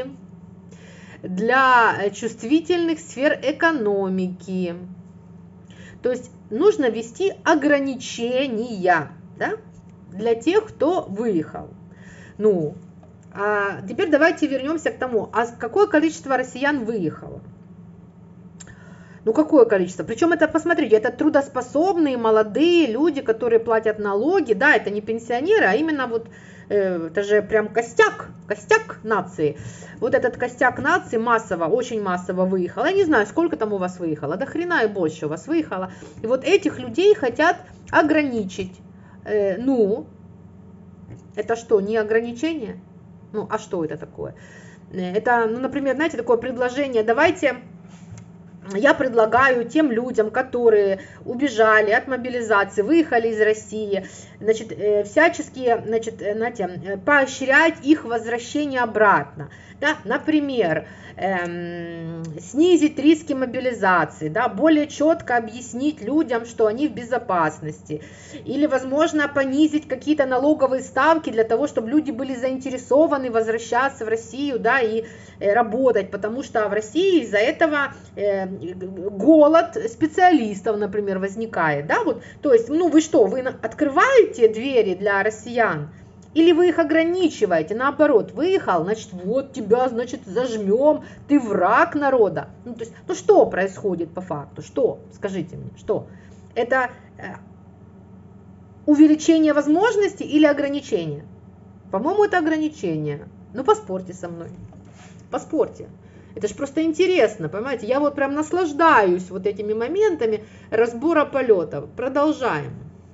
для чувствительных сфер экономики. То есть нужно ввести ограничения, да, для тех, кто выехал. Ну, а теперь давайте вернемся к тому, а какое количество россиян выехало? Ну, какое количество? Причем это, посмотрите, это трудоспособные, молодые люди, которые платят налоги, да, это не пенсионеры, а именно вот, это же прям костяк нации. Вот этот костяк нации массово, очень массово выехал. Я не знаю, сколько там у вас выехало, до хрена и больше у вас выехало. И вот этих людей хотят ограничить. Ну, это что, не ограничение? Ну, а что это такое? Это, ну, например, знаете, такое предложение, давайте... Я предлагаю тем людям, которые убежали от мобилизации, выехали из России, значит, всячески, значит, знаете, поощрять их возвращение обратно. Да? Например, снизить риски мобилизации, да? Более четко объяснить людям, что они в безопасности. Или, возможно, понизить какие-то налоговые ставки для того, чтобы люди были заинтересованы возвращаться в Россию, да, и работать, потому что в России из-за этого голод специалистов, например, возникает, да, вот, то есть, ну, вы что, вы открываете двери для россиян, или вы их ограничиваете, наоборот, выехал, значит, вот тебя, значит, зажмем, ты враг народа, ну, то есть, ну, что происходит по факту, что, скажите мне, что, это увеличение возможностей или ограничение? По-моему, это ограничение, ну, поспорьте со мной, поспорьте. Это же просто интересно, понимаете? Я вот прям наслаждаюсь вот этими моментами разбора полетов. Продолжаем.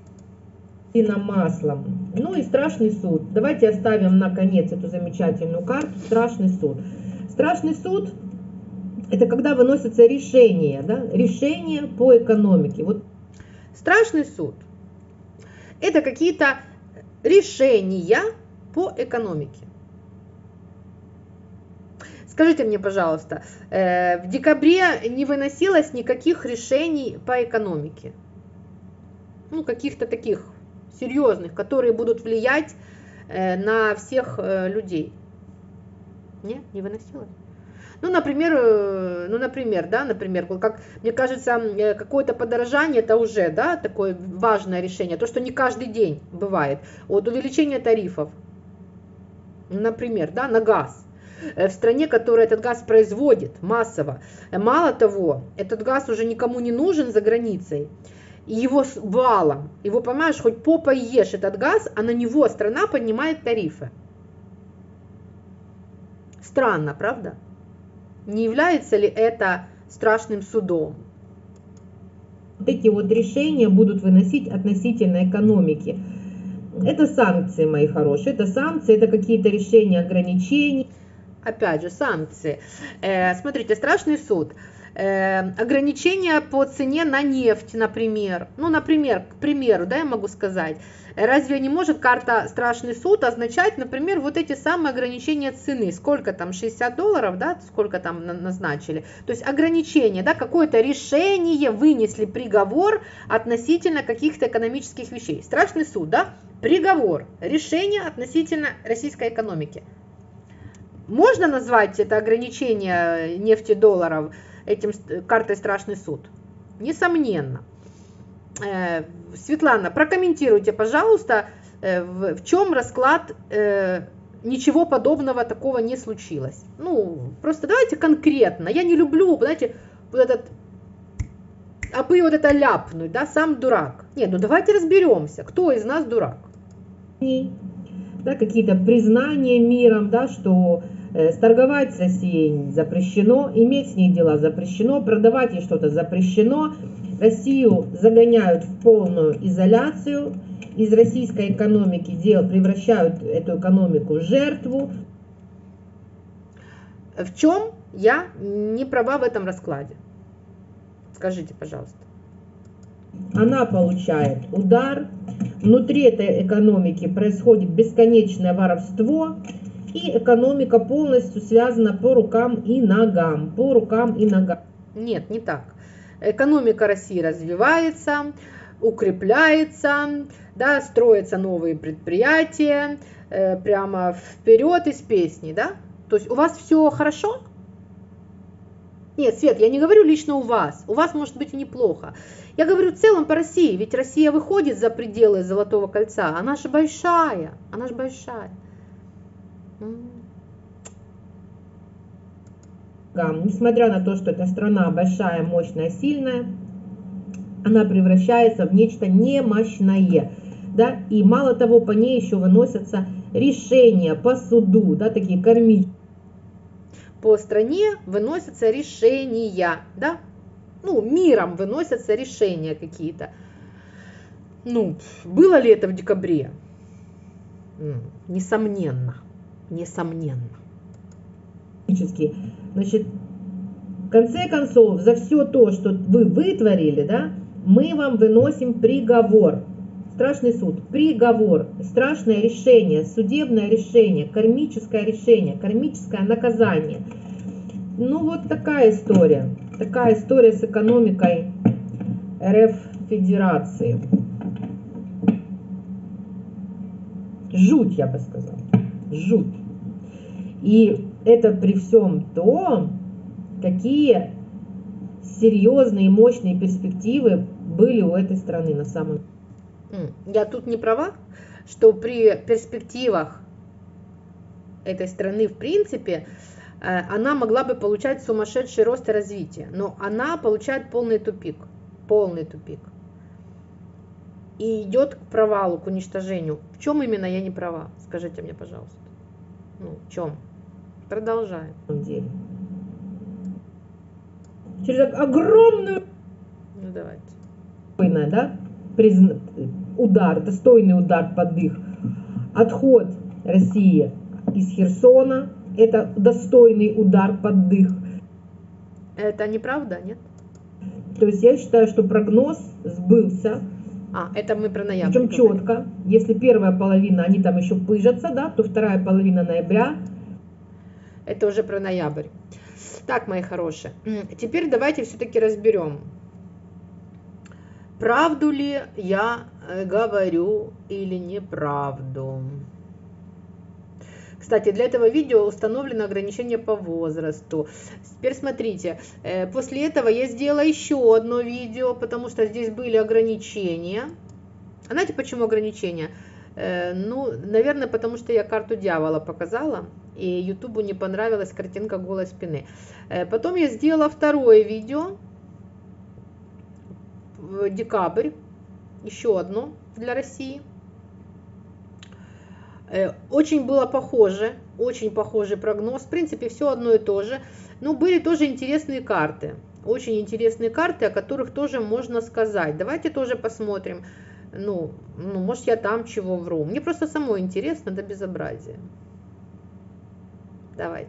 Маслом. Ну и страшный суд. Давайте оставим на конец эту замечательную карту. Страшный суд. Страшный суд — это когда выносятся решения, да? Решения по экономике. Вот.
Страшный суд — это какие-то решения по экономике. Скажите мне, пожалуйста, в декабре не выносилось никаких решений по экономике? Ну, каких-то таких серьезных, которые будут влиять на всех людей. Нет, не выносилось. Ну, например, как мне кажется, какое-то подорожание, это уже, да, такое важное решение, то, что не каждый день бывает. Вот увеличение тарифов, например, да, на газ. В стране, которая этот газ производит массово. Мало того, этот газ уже никому не нужен за границей. И его валом, его, понимаешь, хоть попой ешь этот газ, а на него страна поднимает тарифы. Странно, правда? Не является ли это страшным судом?
Вот эти вот решения будут выносить относительно экономики. Это санкции, мои хорошие, это санкции, это какие-то решения ограничений.
Опять же, санкции. Смотрите, страшный суд. Ограничения по цене на нефть, например. Ну, например, к примеру, да, я могу сказать. Разве не может карта «Страшный суд» означать, например, вот эти самые ограничения цены? Сколько там, $60, да, сколько там назначили? То есть ограничения, да, какое-то решение, вынесли приговор относительно каких-то экономических вещей. Страшный суд, да, приговор, решение относительно российской экономики. Можно назвать это ограничение нефти долларов этим картой «Страшный суд»? Несомненно. Светлана, прокомментируйте, пожалуйста, в чем расклад, ничего подобного такого не случилось. Ну, просто давайте конкретно. Я не люблю, знаете, вот этот, вот это ляпнуть, да, сам дурак. Нет, ну давайте разберемся, кто из нас дурак.
Да, какие-то признания миром, да, что торговать с Россией запрещено, иметь с ней дела запрещено, продавать ей что-то запрещено. Россию загоняют в полную изоляцию, из российской экономики превращают эту экономику в жертву.
В чем я не права в этом раскладе? Скажите, пожалуйста.
Она получает удар, внутри этой экономики происходит бесконечное воровство, и экономика полностью связана по рукам и ногам.
Нет, не так. Экономика России развивается, укрепляется, да, строятся новые предприятия, прямо вперед из песни, да? То есть у вас все хорошо? Нет, Свет, я не говорю лично у вас может быть и неплохо. Я говорю в целом по России, ведь Россия выходит за пределы Золотого кольца, она же большая.
Несмотря на то, что эта страна большая, мощная, сильная, она превращается в нечто немощное. Да? И мало того, по ней еще выносятся решения по суду, да, такие кармические.
По стране выносятся решения, да? Ну, миром выносятся решения какие-то. Ну, было ли это в декабре? Несомненно.
Значит, в конце концов, за все то, что вы вытворили, да, мы вам выносим приговор. Страшный суд, приговор, страшное решение, судебное решение, кармическое наказание. Ну, вот такая история с экономикой РФ Федерации. Жуть, я бы сказала, жуть. И это при всем том, какие серьезные и мощные перспективы были у этой страны на самом деле.
Я тут не права, что при перспективах этой страны в принципе она могла бы получать сумасшедший рост и развитие, но она получает полный тупик. И идет к провалу, к уничтожению. В чем именно я не права? Скажите мне, пожалуйста. Ну, в чем? Продолжаем.
через огромную...
Ну, давайте.
Да? Удар, достойный удар под дых. Отход России из Херсона – это достойный удар под дых.
Это неправда, нет?
То есть я считаю, что прогноз сбылся.
Это мы про ноябрь.
Причем четко. Если первая половина, они там еще пыжатся, да, то вторая половина ноября.
Это уже про ноябрь. Так, мои хорошие, теперь давайте все-таки разберем, правду ли я говорю или неправду. Кстати, для этого видео установлено ограничение по возрасту. Теперь смотрите, после этого я сделала еще одно видео, потому что здесь были ограничения. Знаете, почему ограничения? Ну, наверное, потому что я карту дьявола показала, и Ютубу не понравилась картинка голой спины. Потом я сделала второе видео в декабрь, еще одно для России. Очень было похоже, очень похожий прогноз, в принципе, все одно и то же. Но были тоже интересные карты, очень интересные карты, о которых тоже можно сказать. Давайте тоже посмотрим. Ну, может, я там чего вру. Мне просто самой интересно до безобразия. Давайте.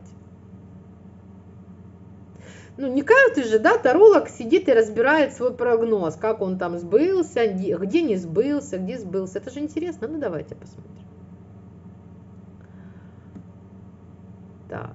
Ну, не кажется же, да, таролог сидит и разбирает свой прогноз, как он там сбылся, где не сбылся, где сбылся. Это же интересно. Ну, давайте посмотрим. Так.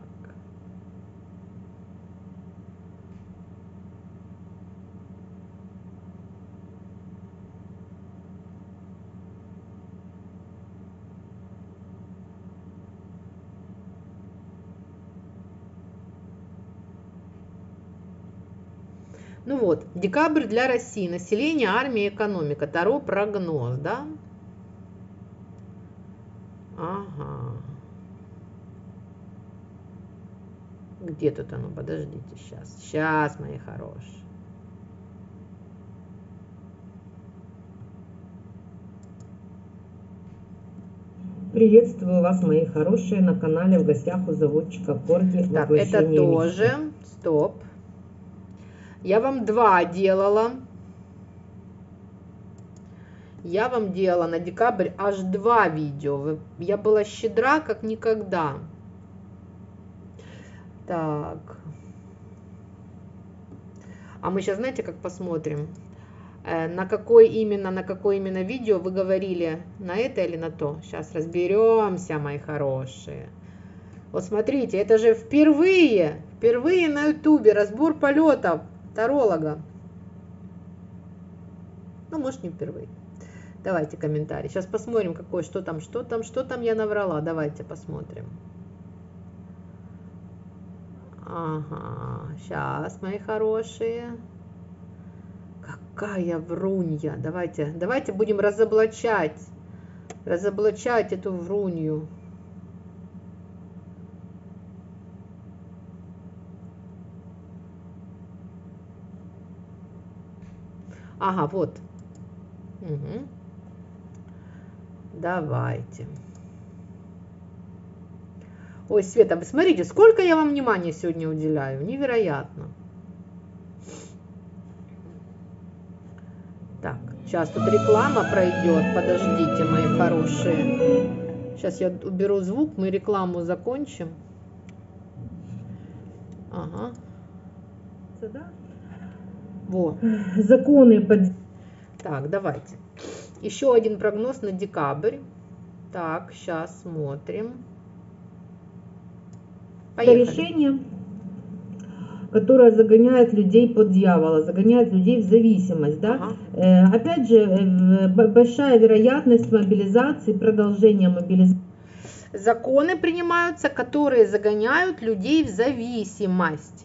Ну вот, декабрь для России. Население, армия, экономика. Таро прогноз, да? Ага. Где тут оно? Подождите, сейчас. Сейчас, мои хорошие.
Приветствую вас, мои хорошие, на канале в гостях у заводчика Корги.
Так, это тоже. Мечты. Стоп. Я вам два делала. Я вам делала на декабрь аж 2 видео. Я была щедра, как никогда. Так. А мы сейчас, знаете, как посмотрим? На какое именно видео вы говорили? На это или на то? Сейчас разберемся, мои хорошие. Вот смотрите, это же впервые на ютубе разбор полетов таролога. Ну, может, не впервые. Давайте комментарий. Сейчас посмотрим, что там я наврала. Давайте посмотрим. Ага, сейчас, мои хорошие. Какая врунья. Давайте будем разоблачать эту врунью. Ага, вот. Угу. Давайте. Ой, Света, вы смотрите, сколько я вам внимания сегодня уделяю. Невероятно. Так, сейчас тут реклама пройдет. Подождите, мои хорошие. Сейчас я уберу звук, мы рекламу закончим. Ага. Во.
Законы под...
Так, давайте. Еще один прогноз на декабрь. Так, сейчас смотрим. Поехали.
Это решение, которое загоняет людей под дьявола, загоняет людей в зависимость. Да? Ага. Опять же, большая вероятность мобилизации, продолжения мобилизации.
Законы принимаются, которые загоняют людей в зависимость.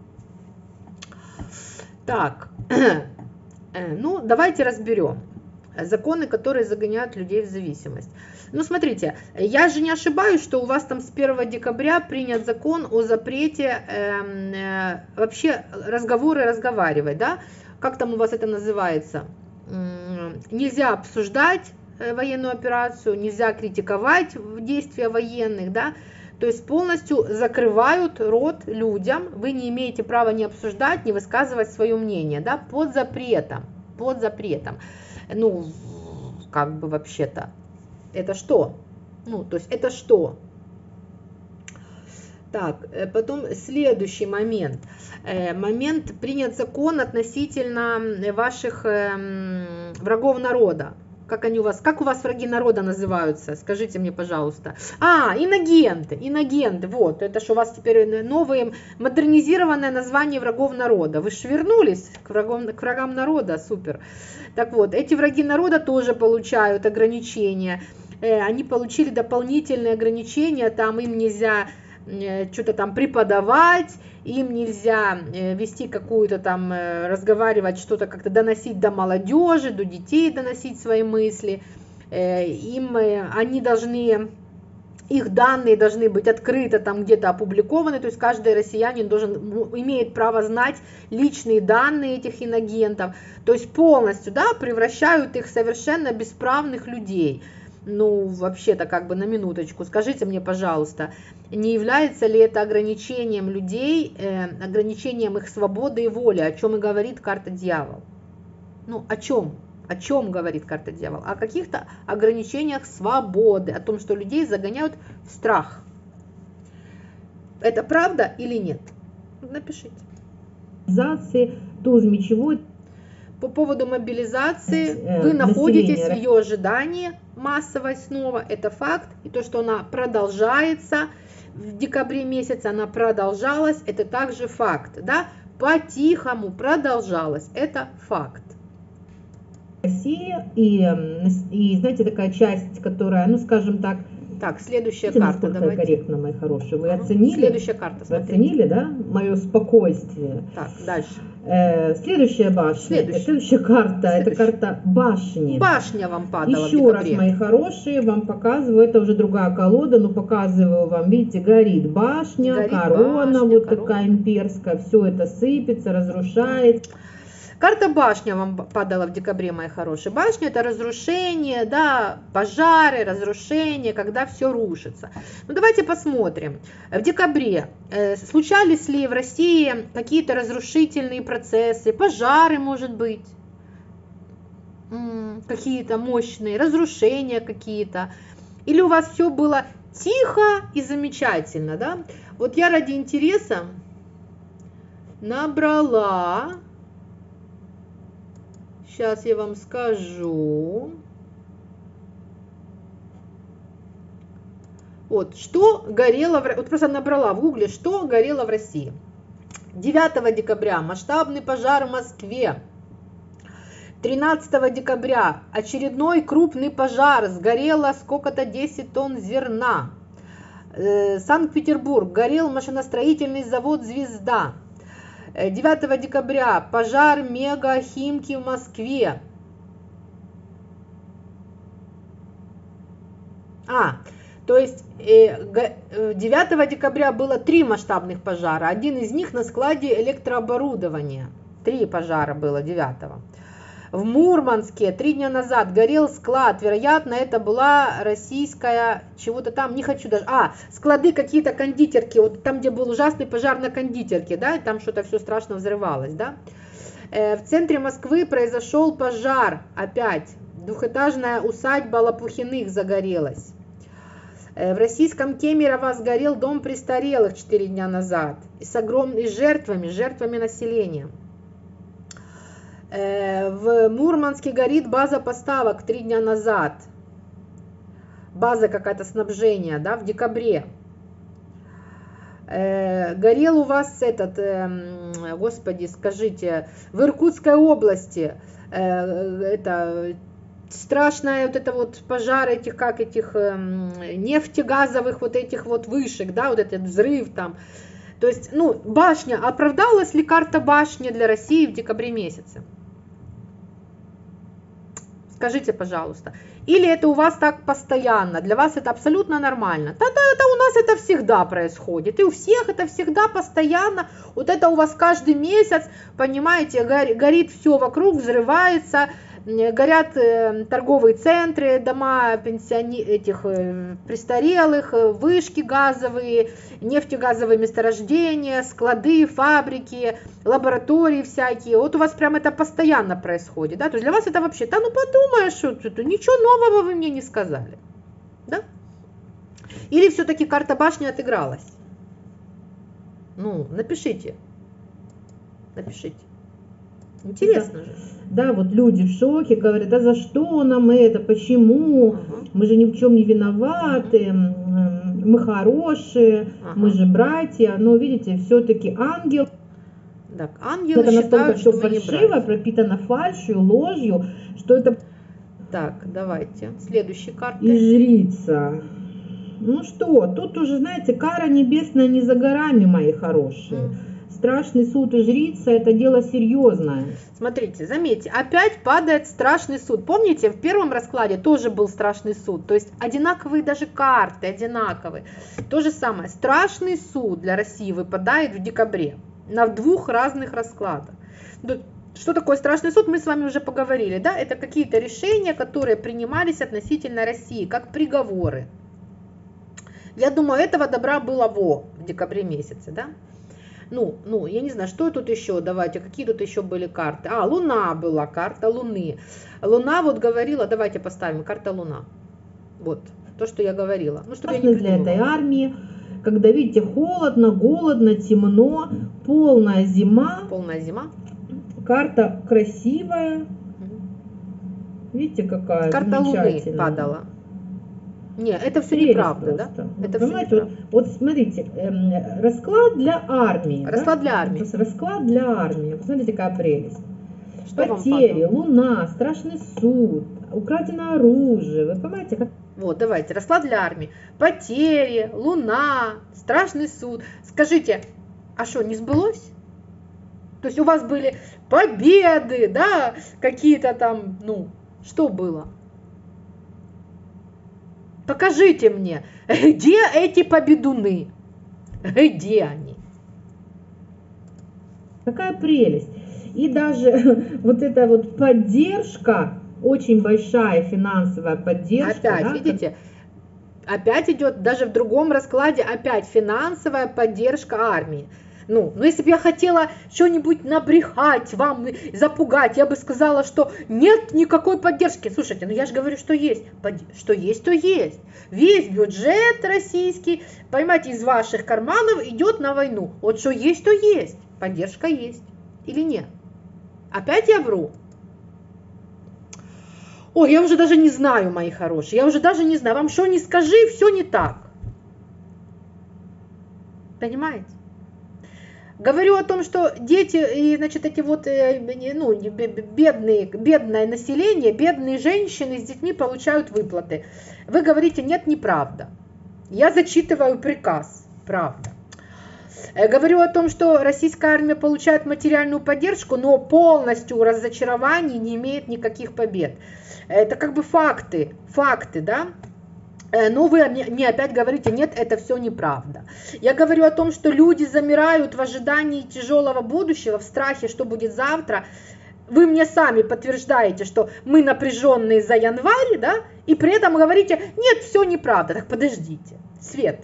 Так, ну давайте разберем законы, которые загоняют людей в зависимость. Ну смотрите, я же не ошибаюсь, что у вас там с 1 декабря принят закон о запрете вообще разговаривать, да? Как там у вас это называется? Нельзя обсуждать военную операцию, нельзя критиковать действия военных, да? То есть полностью закрывают рот людям, вы не имеете права не обсуждать, не высказывать свое мнение, да, под запретом, под запретом. Ну, как бы вообще-то, это что? Ну, то есть это что? Так, потом следующий момент. Момент: принят закон относительно ваших врагов народа. Как у вас враги народа называются? Скажите мне, пожалуйста. Инагенты. Вот, это что у вас теперь новое модернизированное название врагов народа. Вы же вернулись к врагам народа, супер. Так вот, эти враги народа тоже получают ограничения. Они получили дополнительные ограничения, там им нельзя что-то там преподавать, им нельзя вести какую-то там, разговаривать, что-то как-то доносить до молодежи, до детей доносить свои мысли. Они должны, их данные должны быть открыто там где-то опубликованы, то есть каждый россиянин имеет право знать личные данные этих инагентов, то есть полностью, да, превращают их в совершенно бесправных людей. Ну, вообще-то, как бы на минуточку, скажите мне, пожалуйста, не является ли это ограничением людей, ограничением их свободы и воли, о чем и говорит карта Дьявол? Ну, о чем? О чем говорит карта Дьявол? О каких-то ограничениях свободы, о том, что людей загоняют в страх. Это правда или нет? Напишите.
Туз мечевой.
По поводу мобилизации, вы находитесь в ее ожидании массовой снова, это факт. И то, что она продолжается в декабре месяце, она продолжалась, это также факт. Да? По-тихому продолжалась, это факт.
Россия и знаете, такая часть, которая, ну скажем так,
так, следующая карта, давайте.
Корректно, мои хорошие. Вы оценили?
Следующая карта,
смотрите. Вы оценили, да, мое спокойствие?
Так, дальше.
Следующая башня. Следующая карта. Это карта башни.
Башня вам падала.
Еще раз, мои хорошие, вам показываю. Это уже другая колода, но показываю вам. Видите, горит башня, корона, вот такая имперская. Все это сыпется, разрушает.
Карта башня вам падала в декабре, мои хорошие. Башня — это разрушение, да, пожары, разрушение, когда все рушится. Ну давайте посмотрим. В декабре случались ли в России какие-то разрушительные процессы, пожары, может быть, какие-то мощные, разрушения какие-то? Или у вас все было тихо и замечательно, да? Вот я ради интереса набрала... Сейчас я вам скажу. Вот, что горело, вот просто набрала в гугле, что горело в России. 9 декабря масштабный пожар в Москве. 13 декабря очередной крупный пожар, сгорело сколько-то 10 тонн зерна. Санкт-Петербург, горел машиностроительный завод «Звезда». 9 декабря пожар Мега-Химки в Москве. То есть 9 декабря было 3 масштабных пожара. Один из них на складе электрооборудования. 3 пожара было 9. В Мурманске 3 дня назад горел склад. Вероятно, это была российская чего-то там, не хочу даже. Склады какие-то кондитерки. Вот там, где был ужасный пожар на кондитерке, да, и там что-то все страшно взрывалось, да. В центре Москвы произошел пожар опять. Двухэтажная усадьба Лопухиных загорелась. В российском Кемерово сгорел дом престарелых 4 дня назад. С огромными жертвами населения. В Мурманске горит база поставок 3 дня назад. База какая-то снабжения, да, в декабре. Горел у вас господи, скажите, в Иркутской области, это страшная вот это вот пожар этих нефтегазовых вот этих вот вышек, да, вот этот взрыв там. То есть, ну, башня, оправдалась ли карта башни для России в декабре месяце? Скажите, пожалуйста. Или это у вас так постоянно, для вас это абсолютно нормально? Да, это у нас это всегда происходит, и у всех это всегда постоянно, вот это у вас каждый месяц, понимаете, горит все вокруг, взрывается, горят торговые центры, дома престарелых, вышки газовые, нефтегазовые месторождения, склады, фабрики, лаборатории всякие. Вот у вас прям это постоянно происходит, да? То есть для вас это вообще, да, ну подумаешь, что ничего нового вы мне не сказали, да? Или все-таки карта башни отыгралась? Ну, напишите. Интересно же.
Да, вот люди в шоке, говорят, да за что нам это, почему, мы же ни в чем не виноваты, мы хорошие, мы же братья, но видите, все-таки ангел.
Так, ангелы
это настолько
считают,
все
что мы не
фальшиво,
братья.
пропитано фальшью, ложью, что это...
Так, давайте, следующие карты.
И жрица. Ну что, тут уже, знаете, кара небесная не за горами, мои хорошие. Страшный суд и жрица – это дело серьезное.
Смотрите, заметьте, опять падает страшный суд. Помните, в первом раскладе тоже был страшный суд. То есть одинаковые даже карты, одинаковые. То же самое. Страшный суд для России выпадает в декабре на двух разных раскладах. Что такое страшный суд, мы с вами уже поговорили. Да? Это какие-то решения, которые принимались относительно России, как приговоры. Я думаю, этого добра было в декабре месяце, да? Ну, я не знаю, что тут еще, давайте, какие тут еще были карты. Луна была, карта Луны. Луна вот говорила, давайте поставим, карта Луна. Вот, то, что я говорила. Ну, чтобы я не
для этой армии, когда, видите, холодно, голодно, темно, полная зима.
Полная зима.
Карта красивая. Видите, какая
карта
замечательная.
Луны падала. Нет, это все неправда, да? Это
все неправда. Вот смотрите, расклад для армии.
Расклад для армии.
Расклад для армии. Посмотрите, какая прелесть. Потери, Луна, страшный суд, украденное оружие. Вы понимаете, как...
Вот, давайте, расклад для армии. Потери, Луна, страшный суд. Скажите, а что, не сбылось? То есть у вас были победы, да, какие-то там, ну, что было? Покажите мне, где эти победуны? Где они?
Какая прелесть. И даже вот эта вот поддержка, очень большая финансовая поддержка.
Опять, да, видите, опять идет, даже в другом раскладе, опять финансовая поддержка армии. Ну, если бы я хотела что-нибудь набрехать вам, запугать, я бы сказала, что нет никакой поддержки. Слушайте, ну я же говорю, что есть. Что есть, то есть. Весь бюджет российский, понимаете, из ваших карманов идет на войну. Вот что есть, то есть. Поддержка есть. Или нет? Опять я вру? Ой, я уже даже не знаю, мои хорошие. Я уже даже не знаю. Вам что ни скажи, все не так. Понимаете? Говорю о том, что дети, и, значит, эти вот, ну, бедное население, бедные женщины с детьми получают выплаты. Вы говорите, нет, неправда. Я зачитываю приказ, правда. Говорю о том, что российская армия получает материальную поддержку, но полностью разочарований, не имеет никаких побед. Это как бы факты, да? Но вы мне опять говорите, нет, это все неправда. Я говорю о том, что люди замирают в ожидании тяжелого будущего, в страхе, что будет завтра. Вы мне сами подтверждаете, что мы напряженные за январь, да, и при этом говорите, нет, все неправда. Так подождите, Свет.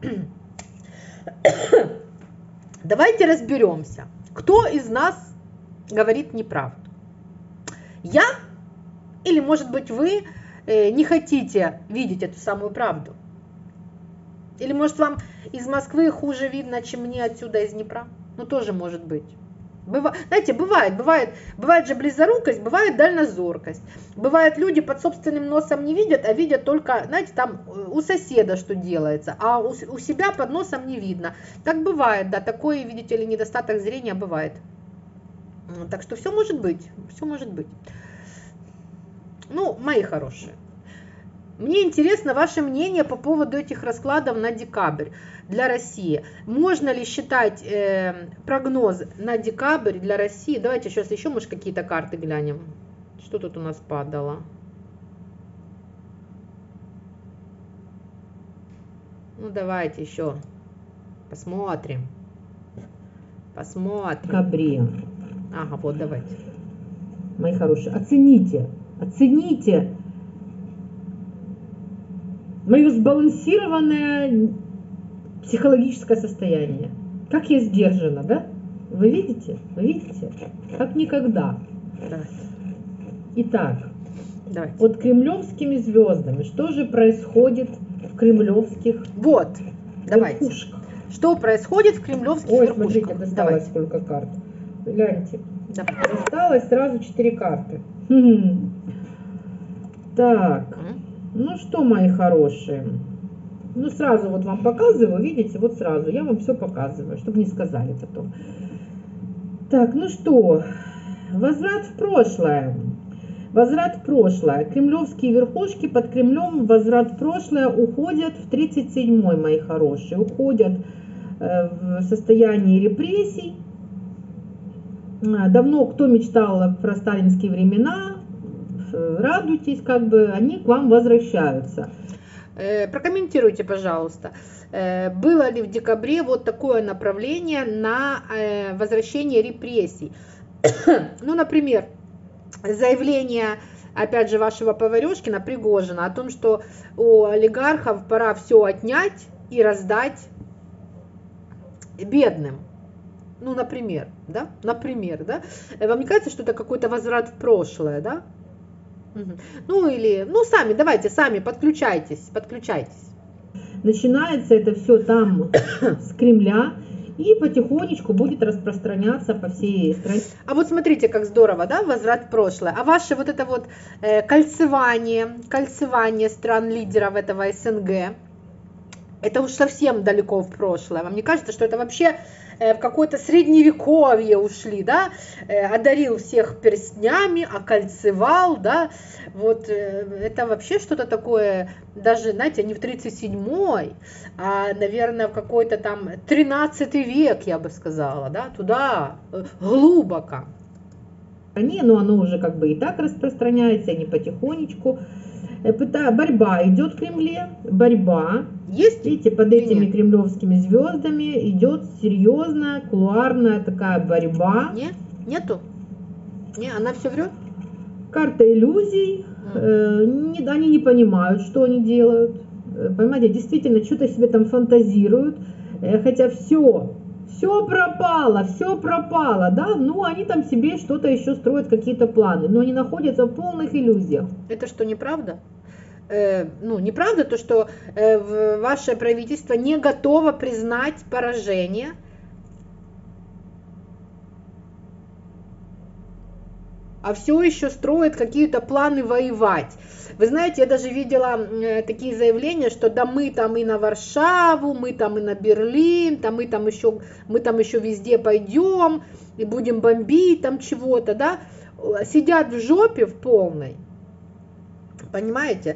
Давайте разберемся, кто из нас говорит неправду. Я или, может быть, вы не хотите видеть эту самую правду? Или, может, вам из Москвы хуже видно, чем мне отсюда из Днепра? Ну, тоже может быть. Знаете, бывает же близорукость, бывает дальнозоркость. Бывает, люди под собственным носом не видят, а видят только, знаете, там у соседа что делается, а у себя под носом не видно. Так бывает, да, такой, видите ли, недостаток зрения бывает. Так что все может быть, все может быть. Ну, мои хорошие, мне интересно ваше мнение по поводу этих раскладов на декабрь для России. Можно ли считать прогноз на декабрь для России? Давайте сейчас еще, может, какие-то карты глянем. Что тут у нас падало? Ну, давайте еще посмотрим.
Декабре.
Ага, вот, давайте.
мои хорошие, оцените мое сбалансированное психологическое состояние. Как я сдержана, да? Вы видите? Как никогда.
Давай.
Итак,
Давайте.
под кремлевскими звездами, что же происходит в кремлевских
Вот, давайте.
верхушках?
Что происходит в кремлевских
Ой,
верхушках?
смотрите, досталось
Давайте.
сколько карт. Гляньте.
Давай.
Досталось сразу 4 карты. Так, ну что, мои хорошие. Ну, сразу вот вам показываю, видите, вот сразу я вам все показываю, чтобы не сказали потом. Так, ну что, возврат в прошлое. Возврат в прошлое. Кремлевские верхушки под Кремлем, возврат в прошлое, уходят в 37-й, мои хорошие. Уходят в состоянии репрессий. Давно кто мечтал про сталинские времена, радуйтесь, как бы они к вам возвращаются.
Прокомментируйте, пожалуйста, было ли в декабре вот такое направление на возвращение репрессий? Ну, например, заявление, опять же, вашего Поварешкина, Пригожина, о том, что у олигархов пора все отнять и раздать бедным. Ну, например, да? Например, да? Вам не кажется, что это какой-то возврат в прошлое, да? Ну, или, ну, сами, давайте, сами подключайтесь.
Начинается это все там с Кремля и потихонечку будет распространяться по всей стране.
А вот смотрите, как здорово, да, возврат в прошлое. А ваше вот это вот кольцевание стран-лидеров этого СНГ, это уж совсем далеко в прошлое. Вам не кажется, что это вообще в какое-то средневековье ушли, да? Одарил всех перстнями, окольцевал, да? Вот это вообще что-то такое, даже, знаете, не в 37-й, а, наверное, в какой-то там 13 век, я бы сказала, да? Туда, глубоко.
Но оно уже как бы и так распространяется, они потихонечку. Борьба идет в Кремле, борьба.
Есть?
Видите, под этими кремлевскими звездами идет серьезная, кулуарная такая борьба.
Нету? Не, она все врет?
Карта иллюзий. Они не понимают, что они делают. Понимаете, действительно, что-то себе там фантазируют. Хотя все пропало, да, ну они там себе что-то еще строят, какие-то планы, но они находятся в полных иллюзиях.
Это что, неправда? Ну, неправда то, что ваше правительство не готово признать поражение, а все еще строит какие-то планы воевать. Вы знаете, я даже видела такие заявления, что да мы там и на Варшаву, мы там и на Берлин, мы там еще везде пойдем и будем бомбить там чего-то, да, сидят в жопе в полной, понимаете,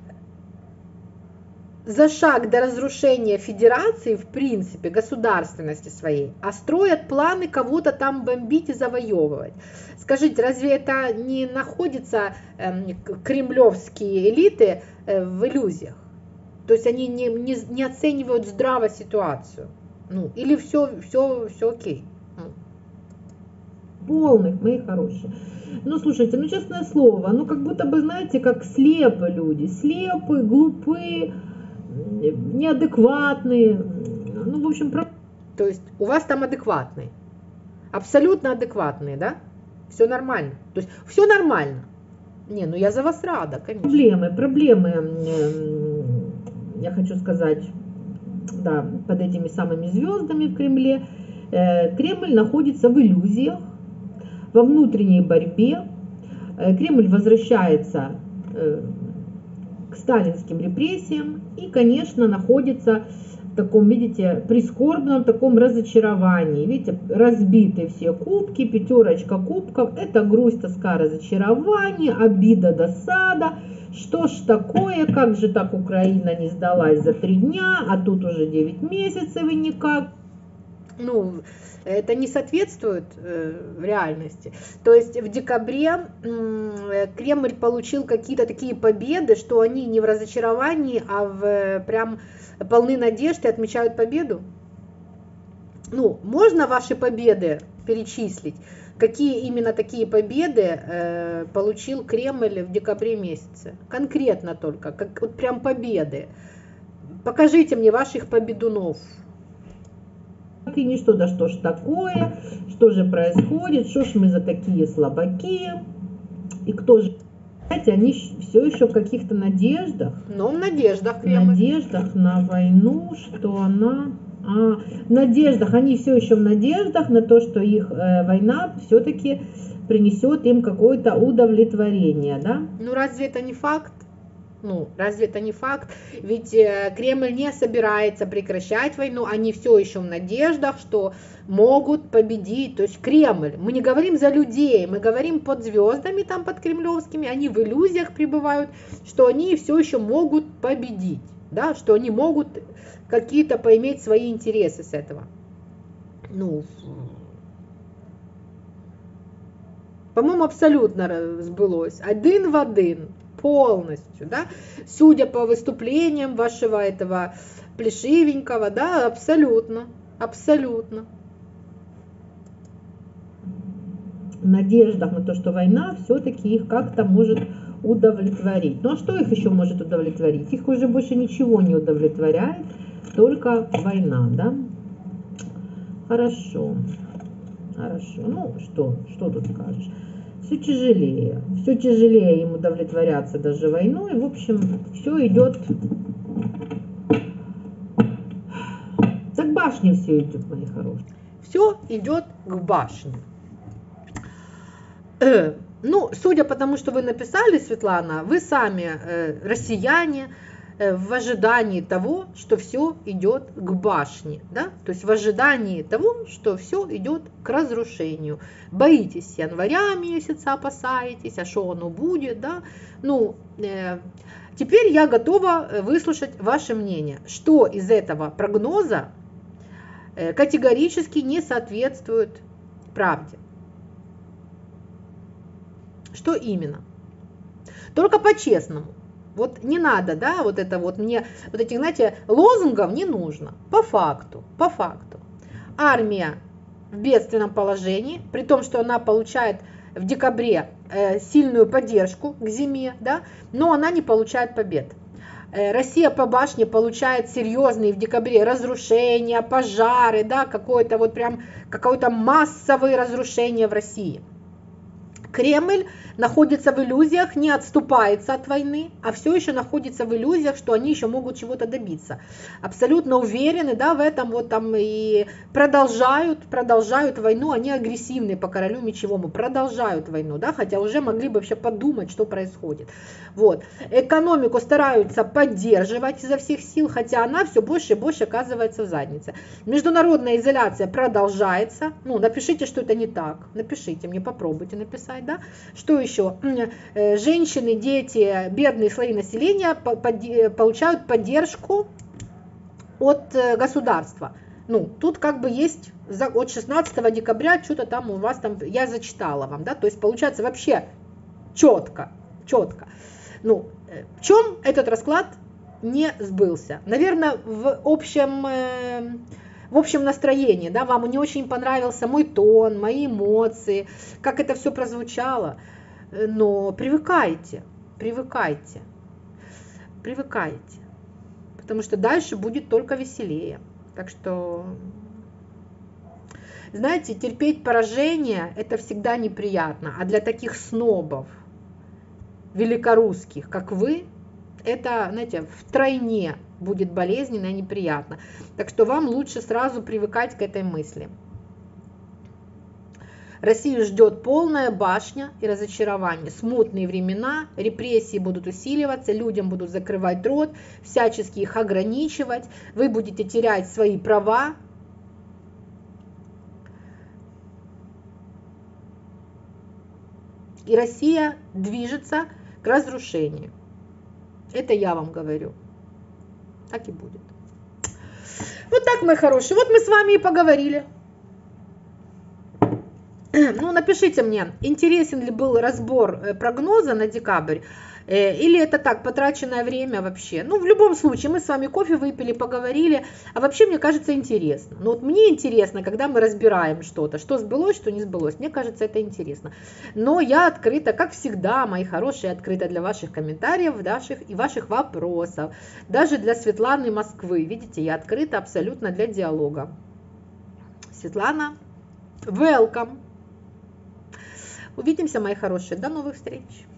за шаг до разрушения федерации, в принципе, государственности своей, а строят планы кого-то там бомбить и завоевывать. Скажите, разве это не находятся кремлевские элиты в иллюзиях? То есть они не оценивают здраво ситуацию? Ну, или все окей?
Полных, мои хорошие. Ну, слушайте, ну, честное слово, ну, как будто бы, знаете, как слепы люди. Слепы, глупые, неадекватные. Ну, в общем,
То есть у вас там адекватные? Абсолютно адекватные, да? Все нормально. То есть все нормально. Не, ну я за вас рада, конечно.
Проблемы, я хочу сказать, да, под этими самыми звездами в Кремле. Кремль находится в иллюзиях, во внутренней борьбе. Кремль возвращается к сталинским репрессиям и, конечно, находится в таком, видите, прискорбном таком разочаровании. Видите, разбиты все кубки, пятерочка кубков. Это грусть, тоска, разочарование, обида, досада. Что ж такое, как же так Украина не сдалась за 3 дня, а тут уже 9 месяцев и никак.
Ну, это не соответствует реальности. То есть в декабре Кремль получил какие-то такие победы, что они не в разочаровании, а прям полны надежд и отмечают победу. Ну, можно ваши победы перечислить, какие именно такие победы получил Кремль в декабре месяце. Конкретно только, как вот прям победы. Покажите мне ваших победунов.
И ничто, да что ж такое, что же происходит, что ж мы за такие слабаки, и кто же, знаете, они все еще в каких-то надеждах.
Ну, в надеждах Кремль.
В надеждах на войну, что она... в надеждах, они все еще в надеждах на то, что их война все-таки принесет им какое-то удовлетворение, да?
Ну, разве это не факт? Ну, разве это не факт? Ведь Кремль не собирается прекращать войну, они все еще в надеждах, что могут победить. То есть Кремль, мы не говорим за людей, мы говорим под звездами, там под кремлевскими, они в иллюзиях пребывают, что они все еще могут победить, да, что они могут какие-то поиметь свои интересы с этого. Ну, по-моему, абсолютно сбылось, один в один. Полностью, да, судя по выступлениям вашего этого плешивенького, да, абсолютно, абсолютно.
В надеждах на то, что война все-таки их как-то может удовлетворить. Ну а что их еще может удовлетворить? Их уже больше ничего не удовлетворяет, только война, да? Хорошо, хорошо. Ну что тут скажешь? Все тяжелее им удовлетворяться даже войной. В общем, все идет, к башне все идет, мои хорошие.
Все идет к башне. Ну, судя по тому, что вы написали, Светлана, вы сами россияне в ожидании того, что все идет к башне, да? То есть в ожидании того, что все идет к разрушению. Боитесь января месяца, опасаетесь, а что оно будет, да? Ну, теперь я готова выслушать ваше мнение, что из этого прогноза категорически не соответствует правде. Что именно? Только по-честному. Вот не надо, да, вот это вот мне, вот этих, знаете, лозунгов не нужно. По факту, по факту. Армия в бедственном положении, при том, что она получает в декабре сильную поддержку к зиме, да, но она не получает побед. Россия по башне получает серьезные в декабре разрушения, пожары, да, какое-то вот прям, какое-то массовое разрушение в России. Кремль находится в иллюзиях, не отступается от войны, а все еще находится в иллюзиях, что они еще могут чего-то добиться. Абсолютно уверены, да, в этом вот там и продолжают войну, они агрессивные по королю мечевому, продолжают войну, да, хотя уже могли бы вообще подумать, что происходит. Вот. Экономику стараются поддерживать изо всех сил, хотя она все больше и больше оказывается в заднице. Международная изоляция продолжается, ну, напишите, что это не так, напишите мне, попробуйте написать, да, что еще? Женщины, дети, бедные слои населения получают поддержку от государства. Ну, тут как бы есть от 16 декабря, что-то там у вас там, я зачитала вам, да, то есть получается вообще четко. Ну, в чем этот расклад не сбылся? Наверное, в общем настроении, да, вам не очень понравился мой тон, мои эмоции, как это все прозвучало, но привыкайте, потому что дальше будет только веселее. Так что, знаете, терпеть поражение это всегда неприятно, а для таких снобов великорусских, как вы, это, знаете, втройне будет болезненно и неприятно. Так что вам лучше сразу привыкать к этой мысли. Россию ждет полная башня и разочарование. Смутные времена, репрессии будут усиливаться, людям будут закрывать рот, всячески их ограничивать, вы будете терять свои права. И Россия движется к разрушению. Это я вам говорю. Так и будет. Вот так, мои хорошие. Вот мы с вами и поговорили. Ну, напишите мне, интересен ли был разбор прогноза на декабрь. Или это так, потраченное время вообще. Ну, в любом случае, мы с вами кофе выпили, поговорили. А вообще, мне кажется, интересно. Ну, вот мне интересно, когда мы разбираем что-то, что сбылось, что не сбылось. Мне кажется, это интересно. Но я открыта, как всегда, мои хорошие, открыта для ваших комментариев и ваших вопросов. Даже для Светланы Москвы. Видите, я открыта абсолютно для диалога. Светлана, welcome. Увидимся, мои хорошие. До новых встреч.